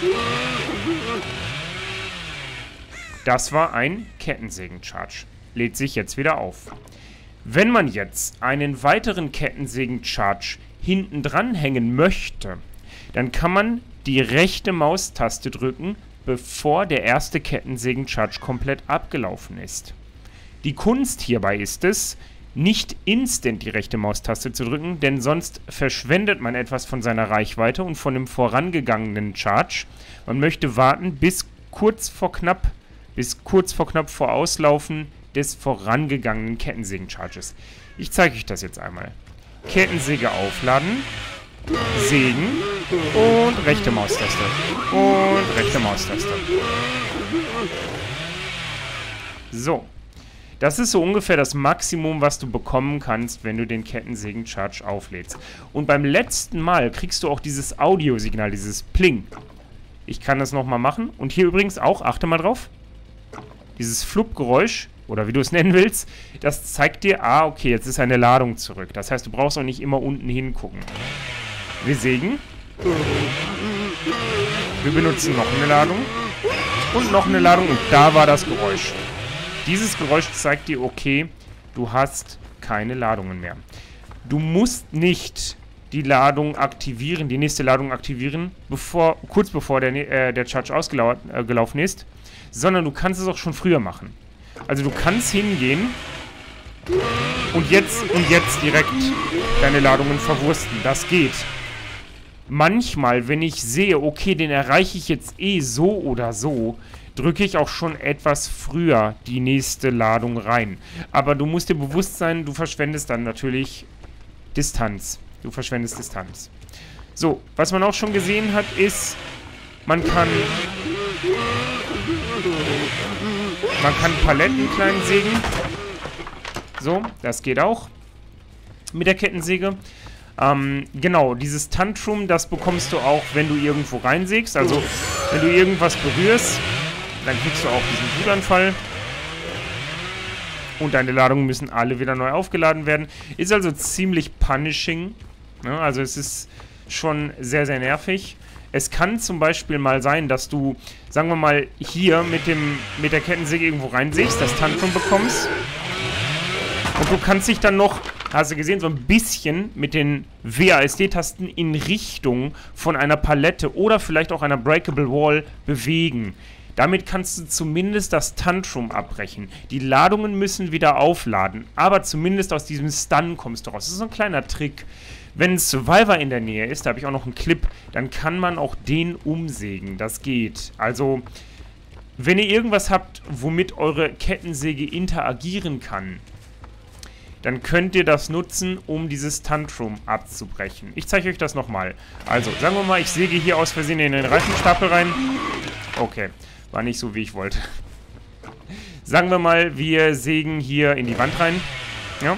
Das war ein Kettensägen-Charge. Lädt sich jetzt wieder auf. Wenn man jetzt einen weiteren Kettensägen-Charge hinten dran hängen möchte, dann kann man die rechte Maustaste drücken, bevor der erste Kettensägen-Charge komplett abgelaufen ist. Die Kunst hierbei ist es, nicht instant die rechte Maustaste zu drücken, denn sonst verschwendet man etwas von seiner Reichweite und von dem vorangegangenen Charge. Man möchte warten bis kurz vor knapp vor Auslaufen des vorangegangenen Kettensägen-Charges. Ich zeige euch das jetzt einmal. Kettensäge aufladen, sägen und rechte Maustaste. Und rechte Maustaste. So. Das ist so ungefähr das Maximum, was du bekommen kannst, wenn du den Kettensägen-Charge auflädst. Und beim letzten Mal kriegst du auch dieses Audiosignal, dieses Pling. Ich kann das nochmal machen. Und hier übrigens auch, achte mal drauf. Dieses Flupp-Geräusch, oder wie du es nennen willst, das zeigt dir, okay, jetzt ist eine Ladung zurück. Das heißt, du brauchst auch nicht immer unten hingucken. Wir sägen. Wir benutzen noch eine Ladung. Und noch eine Ladung. Und da war das Geräusch. Dieses Geräusch zeigt dir, okay, du hast keine Ladungen mehr. Du musst nicht die Ladung aktivieren, die nächste Ladung aktivieren, kurz bevor der Charge ausgelaufen ist, sondern du kannst es auch schon früher machen. Also du kannst hingehen und jetzt direkt deine Ladungen verwursten. Das geht. Manchmal, wenn ich sehe, okay, den erreiche ich jetzt eh so oder so, drücke ich auch schon etwas früher die nächste Ladung rein. Aber du musst dir bewusst sein, du verschwendest dann natürlich Distanz. Du verschwendest Distanz. So, was man auch schon gesehen hat, ist, man kann Paletten klein sägen. So, das geht auch mit der Kettensäge. Genau, dieses Tantrum, das bekommst du auch, wenn du irgendwo reinsägst. Also, wenn du irgendwas berührst, dann kriegst du auch diesen Wutanfall. Und deine Ladungen müssen alle wieder neu aufgeladen werden. Ist also ziemlich punishing. Ja, also, es ist schon sehr, sehr nervig. Es kann zum Beispiel mal sein, dass du, sagen wir mal, hier mit der Kettensäge irgendwo reinsägst, das Tantrum bekommst. Und du kannst dich dann noch, hast du gesehen, so ein bisschen mit den WASD-Tasten in Richtung von einer Palette oder vielleicht auch einer Breakable Wall bewegen. Damit kannst du zumindest das Tantrum abbrechen. Die Ladungen müssen wieder aufladen, aber zumindest aus diesem Stun kommst du raus. Das ist so ein kleiner Trick. Wenn ein Survivor in der Nähe ist, da habe ich auch noch einen Clip, dann kann man auch den umsägen. Das geht. Also, wenn ihr irgendwas habt, womit eure Kettensäge interagieren kann, dann könnt ihr das nutzen, um dieses Tantrum abzubrechen. Ich zeige euch das nochmal. Also, sagen wir mal, ich säge hier aus Versehen in den Reifenstapel rein. Okay, war nicht so, wie ich wollte. Sagen wir mal, wir sägen hier in die Wand rein. Ja.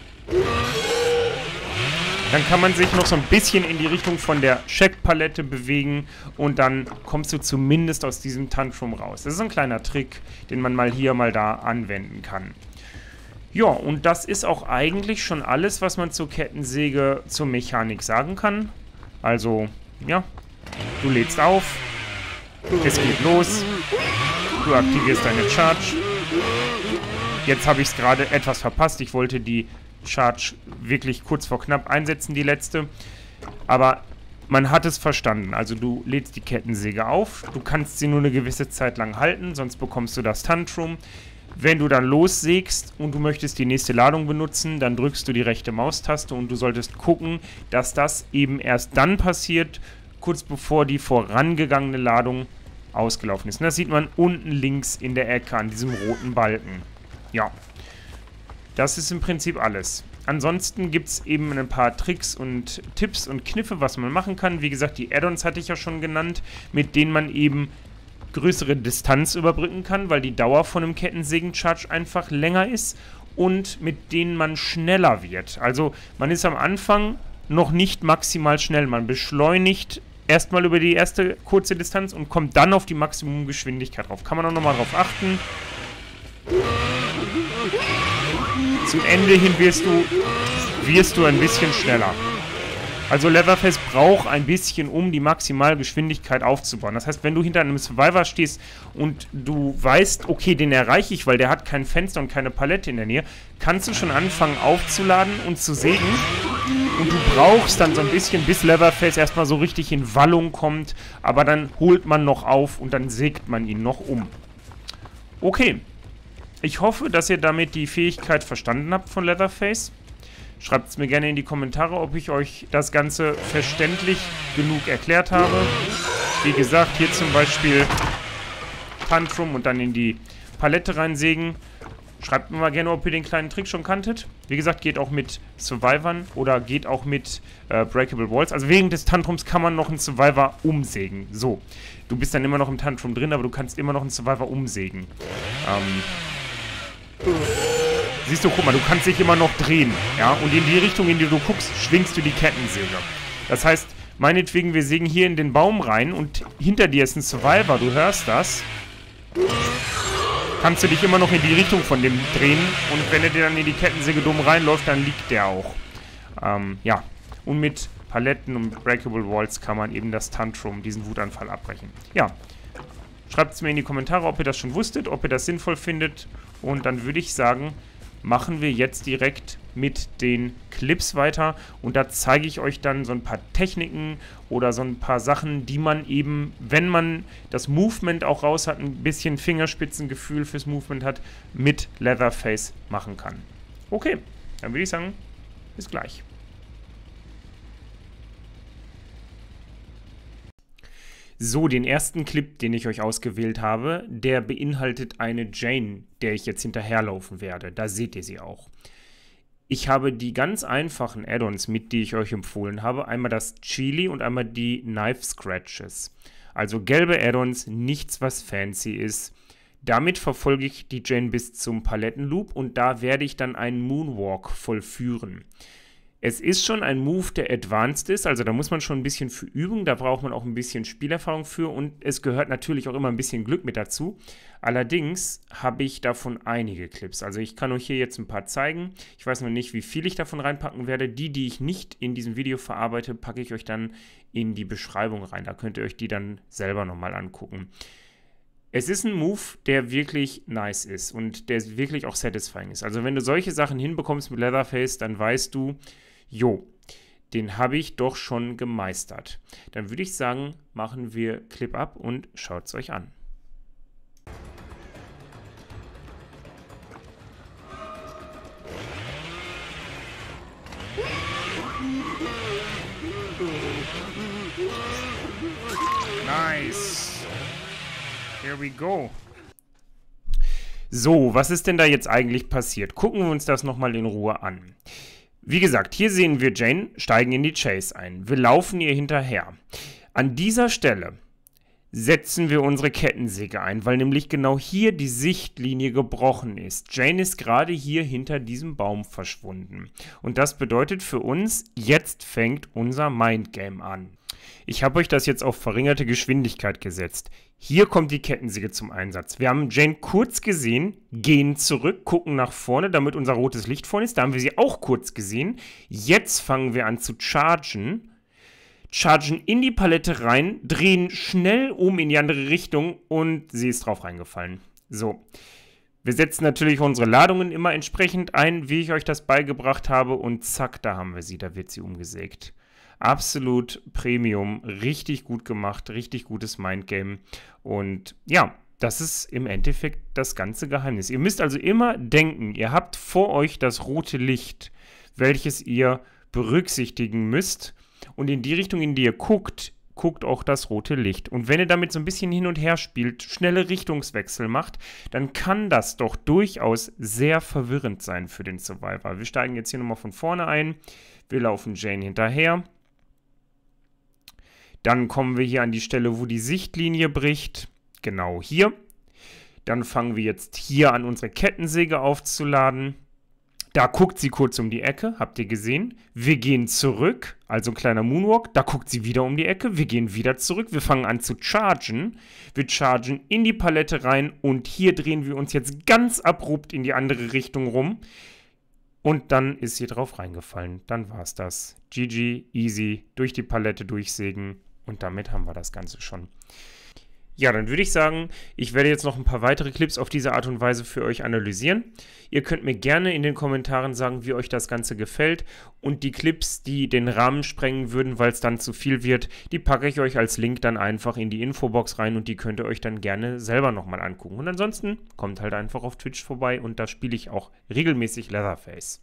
Dann kann man sich noch so ein bisschen in die Richtung von der Checkpalette bewegen und dann kommst du zumindest aus diesem Tantrum raus. Das ist ein kleiner Trick, den man mal hier, mal da anwenden kann. Ja, und das ist auch eigentlich schon alles, was man zur Kettensäge, zur Mechanik sagen kann. Also, ja, du lädst auf, es geht los, du aktivierst deine Charge. Jetzt habe ich es gerade etwas verpasst, ich wollte die Charge wirklich kurz vor knapp einsetzen, die letzte. Aber man hat es verstanden. Also du lädst die Kettensäge auf, du kannst sie nur eine gewisse Zeit lang halten, sonst bekommst du das Tantrum. Wenn du dann lossägst und du möchtest die nächste Ladung benutzen, dann drückst du die rechte Maustaste und du solltest gucken, dass das eben erst dann passiert, kurz bevor die vorangegangene Ladung ausgelaufen ist. Und das sieht man unten links in der Ecke an diesem roten Balken. Ja, das ist im Prinzip alles. Ansonsten gibt es eben ein paar Tricks und Tipps und Kniffe, was man machen kann. Wie gesagt, die Add-ons hatte ich ja schon genannt, mit denen man eben größere Distanz überbrücken kann, weil die Dauer von einem Kettensägen-Charge einfach länger ist und mit denen man schneller wird. Also man ist am Anfang noch nicht maximal schnell. Man beschleunigt erstmal über die erste kurze Distanz und kommt dann auf die Maximumgeschwindigkeit drauf. Kann man auch nochmal drauf achten. Zum Ende hin wirst du ein bisschen schneller. Also Leatherface braucht ein bisschen, um die Maximalgeschwindigkeit aufzubauen. Das heißt, wenn du hinter einem Survivor stehst und du weißt, okay, den erreiche ich, weil der hat kein Fenster und keine Palette in der Nähe, kannst du schon anfangen aufzuladen und zu sägen. Und du brauchst dann so ein bisschen, bis Leatherface erstmal so richtig in Wallung kommt. Aber dann holt man noch auf und dann sägt man ihn noch um. Okay. Ich hoffe, dass ihr damit die Fähigkeit verstanden habt von Leatherface. Schreibt es mir gerne in die Kommentare, ob ich euch das Ganze verständlich genug erklärt habe. Wie gesagt, hier zum Beispiel Tantrum und dann in die Palette reinsägen. Schreibt mir mal gerne, ob ihr den kleinen Trick schon kanntet. Wie gesagt, geht auch mit Survivern oder geht auch mit Breakable Walls. Also während des Tantrums kann man noch einen Survivor umsägen. So, du bist dann immer noch im Tantrum drin, aber du kannst immer noch einen Survivor umsägen. Siehst du, guck mal, du kannst dich immer noch drehen, ja, und in die Richtung, in die du guckst, schwingst du die Kettensäge. Das heißt, meinetwegen, wir sägen hier in den Baum rein und hinter dir ist ein Survivor, du hörst das, kannst du dich immer noch in die Richtung von dem drehen und wenn er dir dann in die Kettensäge dumm reinläuft, dann liegt der auch. Ja, und mit Paletten und Breakable Walls kann man eben das Tantrum, diesen Wutanfall abbrechen. Ja, schreibt es mir in die Kommentare, ob ihr das schon wusstet, ob ihr das sinnvoll findet und dann würde ich sagen, machen wir jetzt direkt mit den Clips weiter und da zeige ich euch dann so ein paar Techniken oder so ein paar Sachen, die man eben, wenn man das Movement auch raus hat, ein bisschen Fingerspitzengefühl fürs Movement hat, mit Leatherface machen kann. Okay, dann würde ich sagen, bis gleich. So, den ersten Clip, den ich euch ausgewählt habe, der beinhaltet eine Jane, der ich jetzt hinterherlaufen werde. Da seht ihr sie auch. Ich habe die ganz einfachen Add-ons mit, die ich euch empfohlen habe. Einmal das Chili und einmal die Knife Scratches. Also gelbe Add-ons, nichts was fancy ist. Damit verfolge ich die Jane bis zum Palettenloop und da werde ich dann einen Moonwalk vollführen. Es ist schon ein Move, der advanced ist, also da muss man schon ein bisschen für üben, da braucht man auch ein bisschen Spielerfahrung für und es gehört natürlich auch immer ein bisschen Glück mit dazu. Allerdings habe ich davon einige Clips, also ich kann euch hier jetzt ein paar zeigen. Ich weiß noch nicht, wie viel ich davon reinpacken werde. Die ich nicht in diesem Video verarbeite, packe ich euch dann in die Beschreibung rein. Da könnt ihr euch die dann selber nochmal angucken. Es ist ein Move, der wirklich nice ist und der wirklich auch satisfying ist. Also wenn du solche Sachen hinbekommst mit Leatherface, dann weißt du, jo, den habe ich doch schon gemeistert. Dann würde ich sagen, machen wir Clip ab und schaut es euch an. Nice. Here we go. So, was ist denn da jetzt eigentlich passiert? Gucken wir uns das nochmal in Ruhe an. Wie gesagt, hier sehen wir Jane steigen in die Chase ein. Wir laufen ihr hinterher. An dieser Stelle setzen wir unsere Kettensäge ein, weil nämlich genau hier die Sichtlinie gebrochen ist. Jane ist gerade hier hinter diesem Baum verschwunden. Und das bedeutet für uns, jetzt fängt unser Mindgame an. Ich habe euch das jetzt auf verringerte Geschwindigkeit gesetzt. Hier kommt die Kettensäge zum Einsatz. Wir haben Jane kurz gesehen, gehen zurück, gucken nach vorne, damit unser rotes Licht vorne ist. Da haben wir sie auch kurz gesehen. Jetzt fangen wir an zu chargen. Chargen in die Palette rein, drehen schnell um in die andere Richtung und sie ist drauf reingefallen. So. Wir setzen natürlich unsere Ladungen immer entsprechend ein, wie ich euch das beigebracht habe. Und zack, da haben wir sie. Da wird sie umgesägt. Absolut Premium, richtig gut gemacht, richtig gutes Mindgame und ja, das ist im Endeffekt das ganze Geheimnis. Ihr müsst also immer denken, ihr habt vor euch das rote Licht, welches ihr berücksichtigen müsst und in die Richtung, in die ihr guckt, guckt auch das rote Licht. Und wenn ihr damit so ein bisschen hin und her spielt, schnelle Richtungswechsel macht, dann kann das doch durchaus sehr verwirrend sein für den Survivor. Wir steigen jetzt hier nochmal von vorne ein, wir laufen Jane hinterher. Dann kommen wir hier an die Stelle, wo die Sichtlinie bricht. Genau hier. Dann fangen wir jetzt hier an, unsere Kettensäge aufzuladen. Da guckt sie kurz um die Ecke, habt ihr gesehen. Wir gehen zurück, also ein kleiner Moonwalk. Da guckt sie wieder um die Ecke. Wir gehen wieder zurück. Wir fangen an zu chargen. Wir chargen in die Palette rein und hier drehen wir uns jetzt ganz abrupt in die andere Richtung rum. Und dann ist sie drauf reingefallen. Dann war es das. GG, easy, durch die Palette durchsägen. Und damit haben wir das Ganze schon. Ja, dann würde ich sagen, ich werde jetzt noch ein paar weitere Clips auf diese Art und Weise für euch analysieren. Ihr könnt mir gerne in den Kommentaren sagen, wie euch das Ganze gefällt. Und die Clips, die den Rahmen sprengen würden, weil es dann zu viel wird, die packe ich euch als Link dann einfach in die Infobox rein und die könnt ihr euch dann gerne selber nochmal angucken. Und ansonsten kommt halt einfach auf Twitch vorbei und da spiele ich auch regelmäßig Leatherface.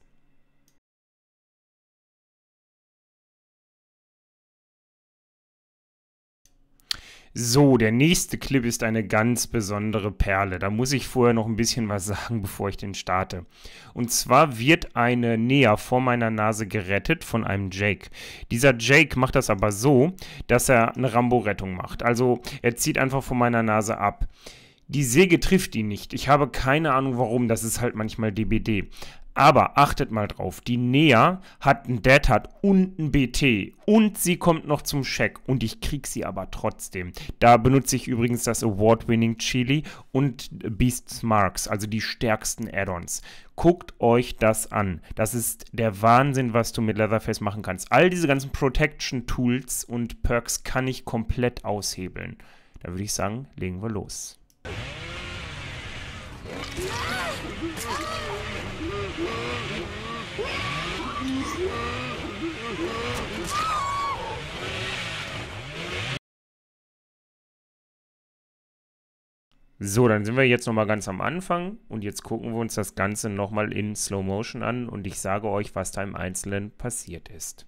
So, der nächste Clip ist eine ganz besondere Perle. Da muss ich vorher noch ein bisschen was sagen, bevor ich den starte. Und zwar wird eine Nea vor meiner Nase gerettet von einem Jake. Dieser Jake macht das aber so, dass er eine Rambo-Rettung macht. Also er zieht einfach vor meiner Nase ab. Die Säge trifft ihn nicht. Ich habe keine Ahnung warum, das ist halt manchmal DBD. Aber achtet mal drauf, die Nea hat einen Deadhard und einen BT und sie kommt noch zum Check und ich krieg sie aber trotzdem. Da benutze ich übrigens das Award-Winning Chili und Beast's Marks, also die stärksten Add-ons. Guckt euch das an. Das ist der Wahnsinn, was du mit Leatherface machen kannst. All diese ganzen Protection-Tools und Perks kann ich komplett aushebeln. Da würde ich sagen, legen wir los. So, dann sind wir jetzt nochmal ganz am Anfang und jetzt gucken wir uns das Ganze nochmal in Slow Motion an und ich sage euch, was da im Einzelnen passiert ist.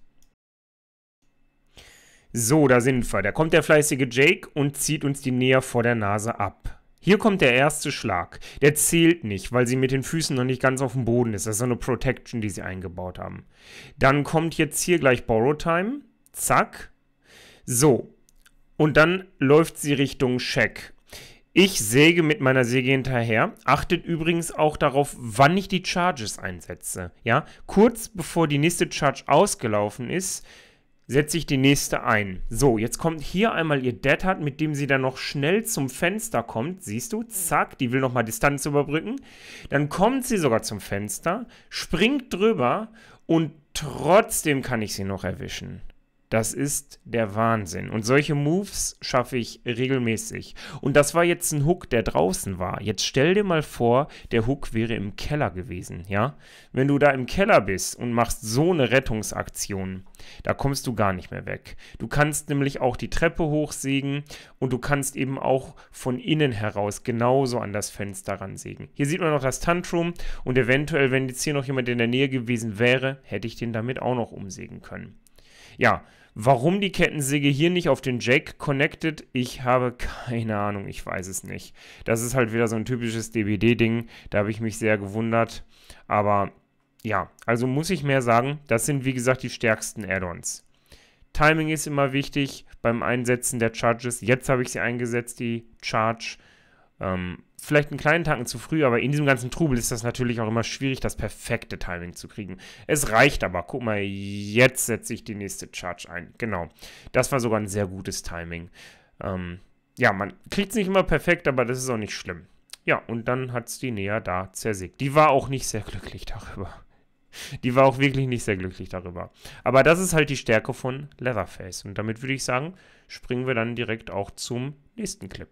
So, da sind wir. Da kommt der fleißige Jake und zieht uns die Nea vor der Nase ab. Hier kommt der erste Schlag. Der zählt nicht, weil sie mit den Füßen noch nicht ganz auf dem Boden ist. Das ist so eine Protection, die sie eingebaut haben. Dann kommt jetzt hier gleich Borrow Time. Zack. So. Und dann läuft sie Richtung Check. Ich säge mit meiner Säge hinterher. Achtet übrigens auch darauf, wann ich die Charges einsetze. Ja? Kurz bevor die nächste Charge ausgelaufen ist, setze ich die nächste ein. So, jetzt kommt hier einmal ihr Dead Hard, mit dem sie dann noch schnell zum Fenster kommt. Siehst du? Zack, die will nochmal Distanz überbrücken. Dann kommt sie sogar zum Fenster, springt drüber und trotzdem kann ich sie noch erwischen. Das ist der Wahnsinn. Und solche Moves schaffe ich regelmäßig. Und das war jetzt ein Hook, der draußen war. Jetzt stell dir mal vor, der Hook wäre im Keller gewesen, ja? Wenn du da im Keller bist und machst so eine Rettungsaktion, da kommst du gar nicht mehr weg. Du kannst nämlich auch die Treppe hochsägen und du kannst eben auch von innen heraus genauso an das Fenster ransägen. Hier sieht man noch das Tantrum und eventuell, wenn jetzt hier noch jemand in der Nähe gewesen wäre, hätte ich den damit auch noch umsägen können. Ja, warum die Kettensäge hier nicht auf den Jake connected, ich habe keine Ahnung, ich weiß es nicht. Das ist halt wieder so ein typisches DBD-Ding, da habe ich mich sehr gewundert. Aber ja, also muss ich mehr sagen, das sind wie gesagt die stärksten Add-ons. Timing ist immer wichtig beim Einsetzen der Charges. Jetzt habe ich sie eingesetzt, die Charge. Vielleicht einen kleinen Tacken zu früh, aber in diesem ganzen Trubel ist das natürlich auch immer schwierig, das perfekte Timing zu kriegen. Es reicht aber. Guck mal, jetzt setze ich die nächste Charge ein. Genau. Das war sogar ein sehr gutes Timing. Ja, man kriegt es nicht immer perfekt, aber das ist auch nicht schlimm. Ja, und dann hat es die Nea da zersägt. Die war auch nicht sehr glücklich darüber. Die war auch wirklich nicht sehr glücklich darüber. Aber das ist halt die Stärke von Leatherface. Und damit würde ich sagen, springen wir dann direkt auch zum nächsten Clip.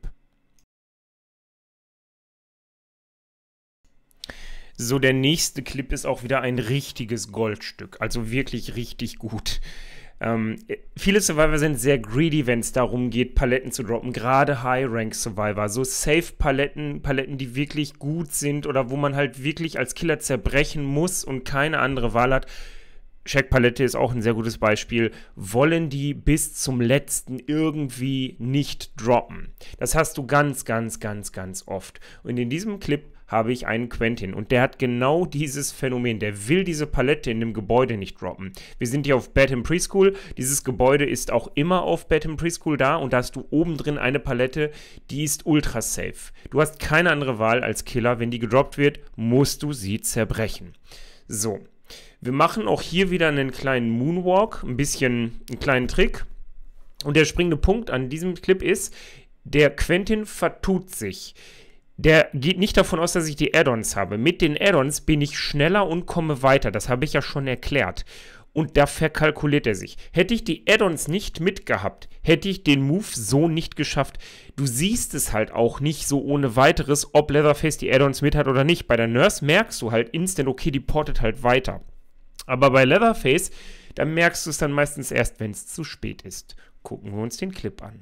So, der nächste Clip ist auch wieder ein richtiges Goldstück. Also wirklich richtig gut. Viele Survivor sind sehr greedy, wenn es darum geht, Paletten zu droppen. Gerade High-Rank-Survivor. So Safe-Paletten, Paletten, die wirklich gut sind oder wo man halt wirklich als Killer zerbrechen muss und keine andere Wahl hat. Check-Palette ist auch ein sehr gutes Beispiel. Wollen die bis zum letzten irgendwie nicht droppen. Das hast du ganz, ganz, ganz, ganz oft. Und in diesem Clip habe ich einen Quentin und der hat genau dieses Phänomen. Der will diese Palette in dem Gebäude nicht droppen. Wir sind hier auf Batham Preschool. Dieses Gebäude ist auch immer auf Batham Preschool da und da hast du oben drin eine Palette, die ist ultra safe. Du hast keine andere Wahl als Killer. Wenn die gedroppt wird, musst du sie zerbrechen. So. Wir machen auch hier wieder einen kleinen Moonwalk, einen kleinen Trick. Und der springende Punkt an diesem Clip ist, der Quentin vertut sich. Der geht nicht davon aus, dass ich die Add-ons habe. Mit den Add-ons bin ich schneller und komme weiter. Das habe ich ja schon erklärt. Und da verkalkuliert er sich. Hätte ich die Add-ons nicht mitgehabt, hätte ich den Move so nicht geschafft. Du siehst es halt auch nicht so ohne weiteres, ob Leatherface die Add-ons mit hat oder nicht. Bei der Nurse merkst du halt instant, okay, die portet halt weiter. Aber bei Leatherface, da merkst du es dann meistens erst, wenn es zu spät ist. Gucken wir uns den Clip an.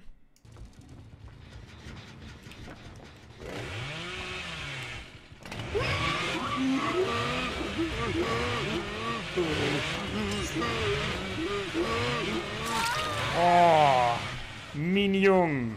Oh, Minion.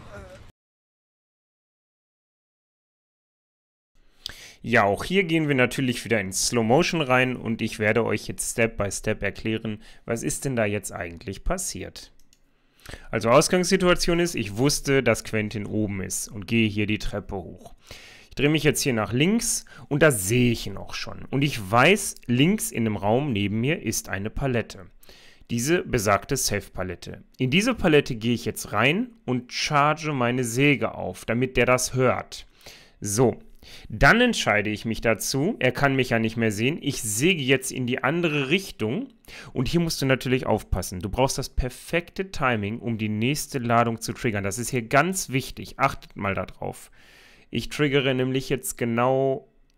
Ja, auch hier gehen wir natürlich wieder in Slow Motion rein und ich werde euch jetzt Step by Step erklären, was ist denn da jetzt eigentlich passiert. Also Ausgangssituation ist, ich wusste, dass Quentin oben ist und gehe hier die Treppe hoch. Ich drehe mich jetzt hier nach links und da sehe ich ihn auch schon. Und ich weiß, links in dem Raum neben mir ist eine Palette. Diese besagte Safe-Palette. In diese Palette gehe ich jetzt rein und charge meine Säge auf, damit der das hört. So. Dann entscheide ich mich dazu, er kann mich ja nicht mehr sehen, ich säge jetzt in die andere Richtung und hier musst du natürlich aufpassen. Du brauchst das perfekte Timing, um die nächste Ladung zu triggern. Das ist hier ganz wichtig, achtet mal darauf. Ich triggere nämlich jetzt genau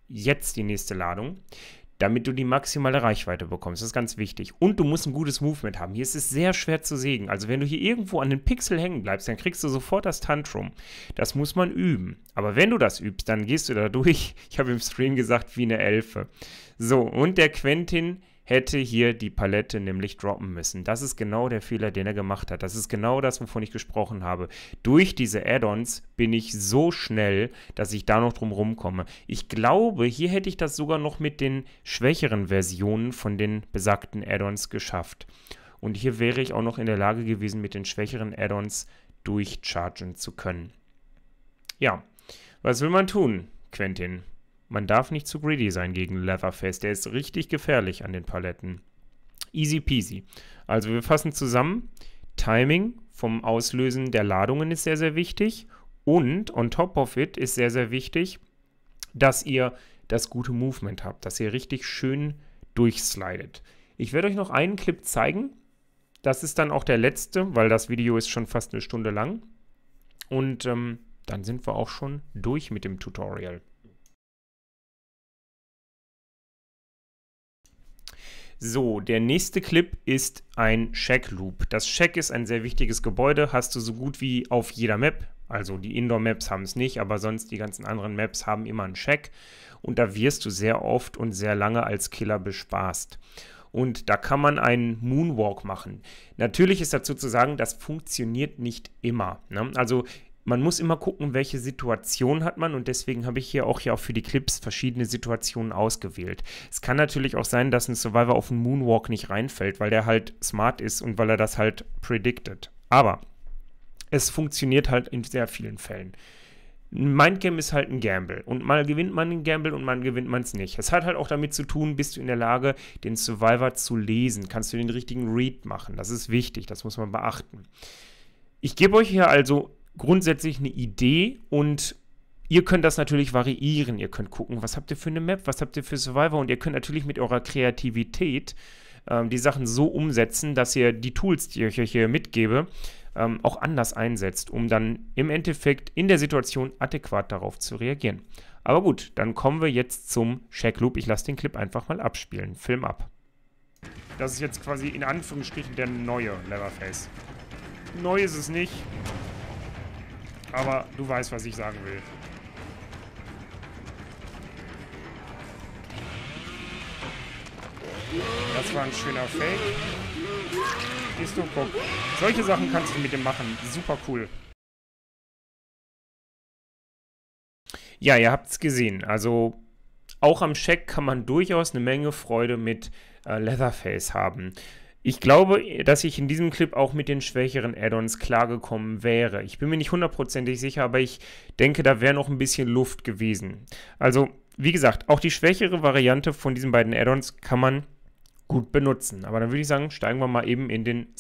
jetzt die nächste Ladung, damit du die maximale Reichweite bekommst. Das ist ganz wichtig. Und du musst ein gutes Movement haben. Hier ist es sehr schwer zu sägen. Also wenn du hier irgendwo an den Pixel hängen bleibst, dann kriegst du sofort das Tantrum. Das muss man üben. Aber wenn du das übst, dann gehst du da durch, ich habe im Stream gesagt, wie eine Elfe. So, und der Quentin hätte hier die Palette nämlich droppen müssen. Das ist genau der Fehler, den er gemacht hat. Das ist genau das, wovon ich gesprochen habe. Durch diese Add-ons bin ich so schnell, dass ich da noch drum rumkomme. Ich glaube, hier hätte ich das sogar noch mit den schwächeren Versionen von den besagten Add-ons geschafft. Und hier wäre ich auch noch in der Lage gewesen, mit den schwächeren Add-ons durchchargen zu können. Ja, was will man tun, Quentin? Man darf nicht zu greedy sein gegen Leatherface. Der ist richtig gefährlich an den Paletten. Easy peasy. Also wir fassen zusammen. Timing vom Auslösen der Ladungen ist sehr, sehr wichtig. Und on top of it ist sehr, sehr wichtig, dass ihr das gute Movement habt. Dass ihr richtig schön durchslidet. Ich werde euch noch einen Clip zeigen. Das ist dann auch der letzte, weil das Video ist schon fast eine Stunde lang. Und dann sind wir auch schon durch mit dem Tutorial. So, der nächste Clip ist ein Shack Loop. Das Shack ist ein sehr wichtiges Gebäude, hast du so gut wie auf jeder Map. Also die Indoor-Maps haben es nicht, aber sonst die ganzen anderen Maps haben immer ein Shack. Und da wirst du sehr oft und sehr lange als Killer bespaßt. Und da kann man einen Moonwalk machen. Natürlich ist dazu zu sagen, das funktioniert nicht immer, ne? Also man muss immer gucken, welche Situation hat man und deswegen habe ich hier auch für die Clips verschiedene Situationen ausgewählt. Es kann natürlich auch sein, dass ein Survivor auf einen Moonwalk nicht reinfällt, weil der halt smart ist und weil er das halt predicted. Aber es funktioniert halt in sehr vielen Fällen. Ein Mindgame ist halt ein Gamble und mal gewinnt man ein Gamble und mal gewinnt man es nicht. Es hat halt auch damit zu tun, bist du in der Lage, den Survivor zu lesen, kannst du den richtigen Read machen. Das ist wichtig, das muss man beachten. Ich gebe euch hier also grundsätzlich eine Idee und ihr könnt das natürlich variieren. Ihr könnt gucken, was habt ihr für eine Map, was habt ihr für Survivor und ihr könnt natürlich mit eurer Kreativität die Sachen so umsetzen, dass ihr die Tools, die ich euch hier mitgebe, auch anders einsetzt, um dann im Endeffekt in der Situation adäquat darauf zu reagieren. Aber gut, dann kommen wir jetzt zum Shack Loop. Ich lasse den Clip einfach mal abspielen. Film ab. Das ist jetzt quasi in Anführungsstrichen der neue Leatherface. Neu ist es nicht. Aber du weißt, was ich sagen will. Das war ein schöner Fake. Gehst du, guck. Solche Sachen kannst du mit dem machen. Super cool. Ja, ihr habt es gesehen. Also auch am Shack kann man durchaus eine Menge Freude mit Leatherface haben. Ich glaube, dass ich in diesem Clip auch mit den schwächeren Add-ons klargekommen wäre. Ich bin mir nicht hundertprozentig sicher, aber ich denke, da wäre noch ein bisschen Luft gewesen. Also, wie gesagt, auch die schwächere Variante von diesen beiden Add-ons kann man gut benutzen. Aber dann würde ich sagen, steigen wir mal eben in die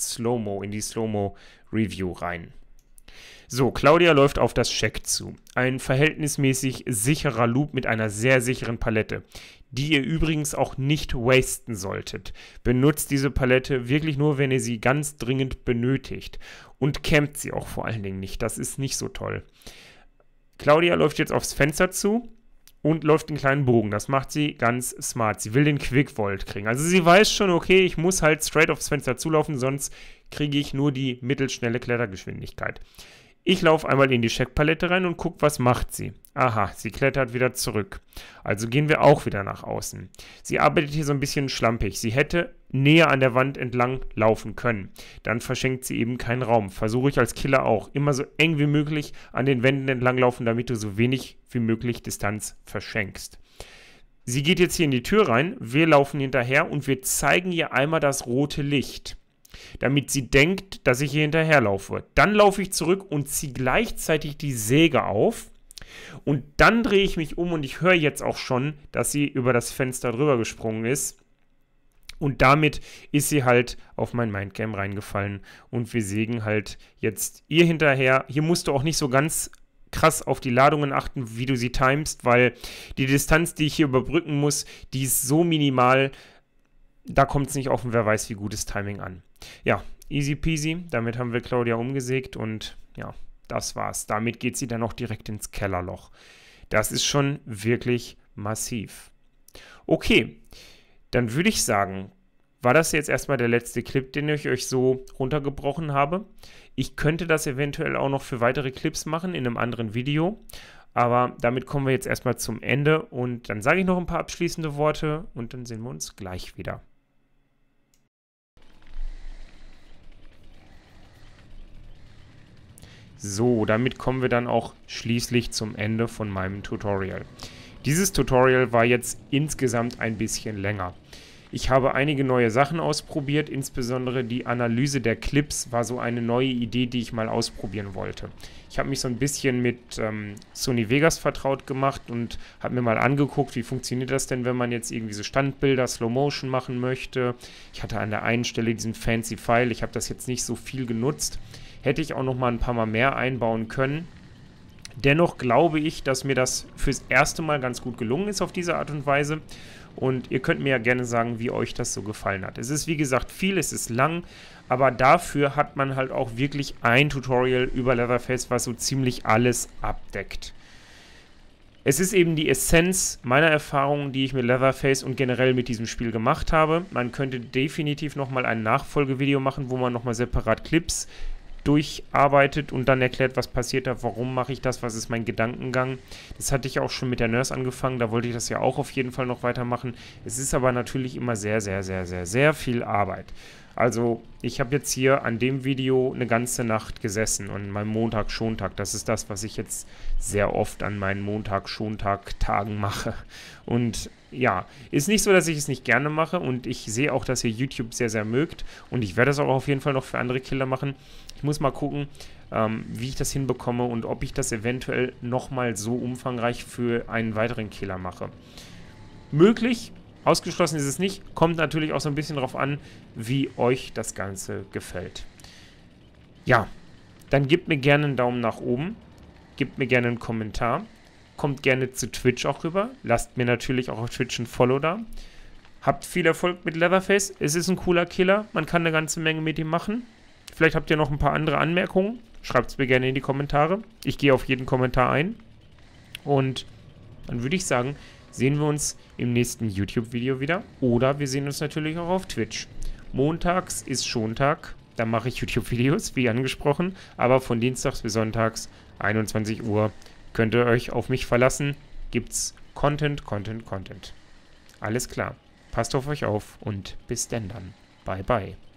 Slow-Mo-Review rein. So, Claudia läuft auf das Shack zu. Ein verhältnismäßig sicherer Loop mit einer sehr sicheren Palette, die ihr übrigens auch nicht wasten solltet. Benutzt diese Palette wirklich nur, wenn ihr sie ganz dringend benötigt. Und campt sie auch vor allen Dingen nicht. Das ist nicht so toll. Claudia läuft jetzt aufs Fenster zu und läuft einen kleinen Bogen. Das macht sie ganz smart. Sie will den Quick-Volt kriegen. Also sie weiß schon, okay, ich muss halt straight aufs Fenster zulaufen, sonst kriege ich nur die mittelschnelle Klettergeschwindigkeit. Ich laufe einmal in die Shack-Palette rein und gucke, was macht sie. Aha, sie klettert wieder zurück. Also gehen wir auch wieder nach außen. Sie arbeitet hier so ein bisschen schlampig. Sie hätte näher an der Wand entlang laufen können. Dann verschenkt sie eben keinen Raum. Versuche ich als Killer auch. Immer so eng wie möglich an den Wänden entlang laufen, damit du so wenig wie möglich Distanz verschenkst. Sie geht jetzt hier in die Tür rein. Wir laufen hinterher und wir zeigen ihr einmal das rote Licht, damit sie denkt, dass ich hier hinterherlaufe. Dann laufe ich zurück und ziehe gleichzeitig die Säge auf und dann drehe ich mich um und ich höre jetzt auch schon, dass sie über das Fenster drüber gesprungen ist und damit ist sie halt auf mein Mindgame reingefallen und wir sägen halt jetzt ihr hinterher. Hier musst du auch nicht so ganz krass auf die Ladungen achten, wie du sie timest, weil die Distanz, die ich hier überbrücken muss, die ist so minimal, da kommt es nicht auf ein wer weiß wie gutes Timing an. Ja, easy peasy. Damit haben wir Claudia umgesägt und ja, das war's. Damit geht sie dann auch direkt ins Kellerloch. Das ist schon wirklich massiv. Okay, dann würde ich sagen, war das jetzt erstmal der letzte Clip, den ich euch so runtergebrochen habe. Ich könnte das eventuell auch noch für weitere Clips machen in einem anderen Video, aber damit kommen wir jetzt erstmal zum Ende und dann sage ich noch ein paar abschließende Worte und dann sehen wir uns gleich wieder. So, damit kommen wir dann auch schließlich zum Ende von meinem Tutorial. Dieses Tutorial war jetzt insgesamt ein bisschen länger. Ich habe einige neue Sachen ausprobiert, insbesondere die Analyse der Clips war so eine neue Idee, die ich mal ausprobieren wollte. Ich habe mich so ein bisschen mit Sony Vegas vertraut gemacht und habe mir mal angeguckt, wie funktioniert das denn, wenn man jetzt irgendwie so Standbilder, Slow Motion machen möchte. Ich hatte an der einen Stelle diesen fancy File, ich habe das jetzt nicht so viel genutzt. Hätte ich auch noch mal ein paar Mal mehr einbauen können. Dennoch glaube ich, dass mir das fürs erste Mal ganz gut gelungen ist auf diese Art und Weise. Und ihr könnt mir ja gerne sagen, wie euch das so gefallen hat. Es ist wie gesagt viel, es ist lang, aber dafür hat man halt auch wirklich ein Tutorial über Leatherface, was so ziemlich alles abdeckt. Es ist eben die Essenz meiner Erfahrungen, die ich mit Leatherface und generell mit diesem Spiel gemacht habe. Man könnte definitiv nochmal ein Nachfolgevideo machen, wo man nochmal separat Clips durcharbeitet und dann erklärt, was passiert da, warum mache ich das, was ist mein Gedankengang. Das hatte ich auch schon mit der Nurse angefangen, da wollte ich das ja auch auf jeden Fall noch weitermachen. Es ist aber natürlich immer sehr, sehr, sehr, sehr, sehr viel Arbeit. Also ich habe jetzt hier an dem Video eine ganze Nacht gesessen und meinem Montag-Schontag, das ist das, was ich jetzt sehr oft an meinen Montag-Schontag-Tagen mache. Und ja, ist nicht so, dass ich es nicht gerne mache und ich sehe auch, dass ihr YouTube sehr, sehr mögt und ich werde das auch auf jeden Fall noch für andere Killer machen. Ich muss mal gucken, wie ich das hinbekomme und ob ich das eventuell nochmal so umfangreich für einen weiteren Killer mache. Möglich, ausgeschlossen ist es nicht, kommt natürlich auch so ein bisschen darauf an, wie euch das Ganze gefällt. Ja, dann gebt mir gerne einen Daumen nach oben, gebt mir gerne einen Kommentar, kommt gerne zu Twitch auch rüber, lasst mir natürlich auch auf Twitch ein Follow da. Habt viel Erfolg mit Leatherface, es ist ein cooler Killer, man kann eine ganze Menge mit ihm machen. Vielleicht habt ihr noch ein paar andere Anmerkungen, schreibt es mir gerne in die Kommentare. Ich gehe auf jeden Kommentar ein. Und dann würde ich sagen, sehen wir uns im nächsten YouTube-Video wieder. Oder wir sehen uns natürlich auch auf Twitch. Montags ist Schontag, da mache ich YouTube-Videos, wie angesprochen. Aber von Dienstags bis Sonntags, 21 Uhr, könnt ihr euch auf mich verlassen. Gibt's Content, Content, Content. Alles klar. Passt auf euch auf und bis denn dann. Bye, bye.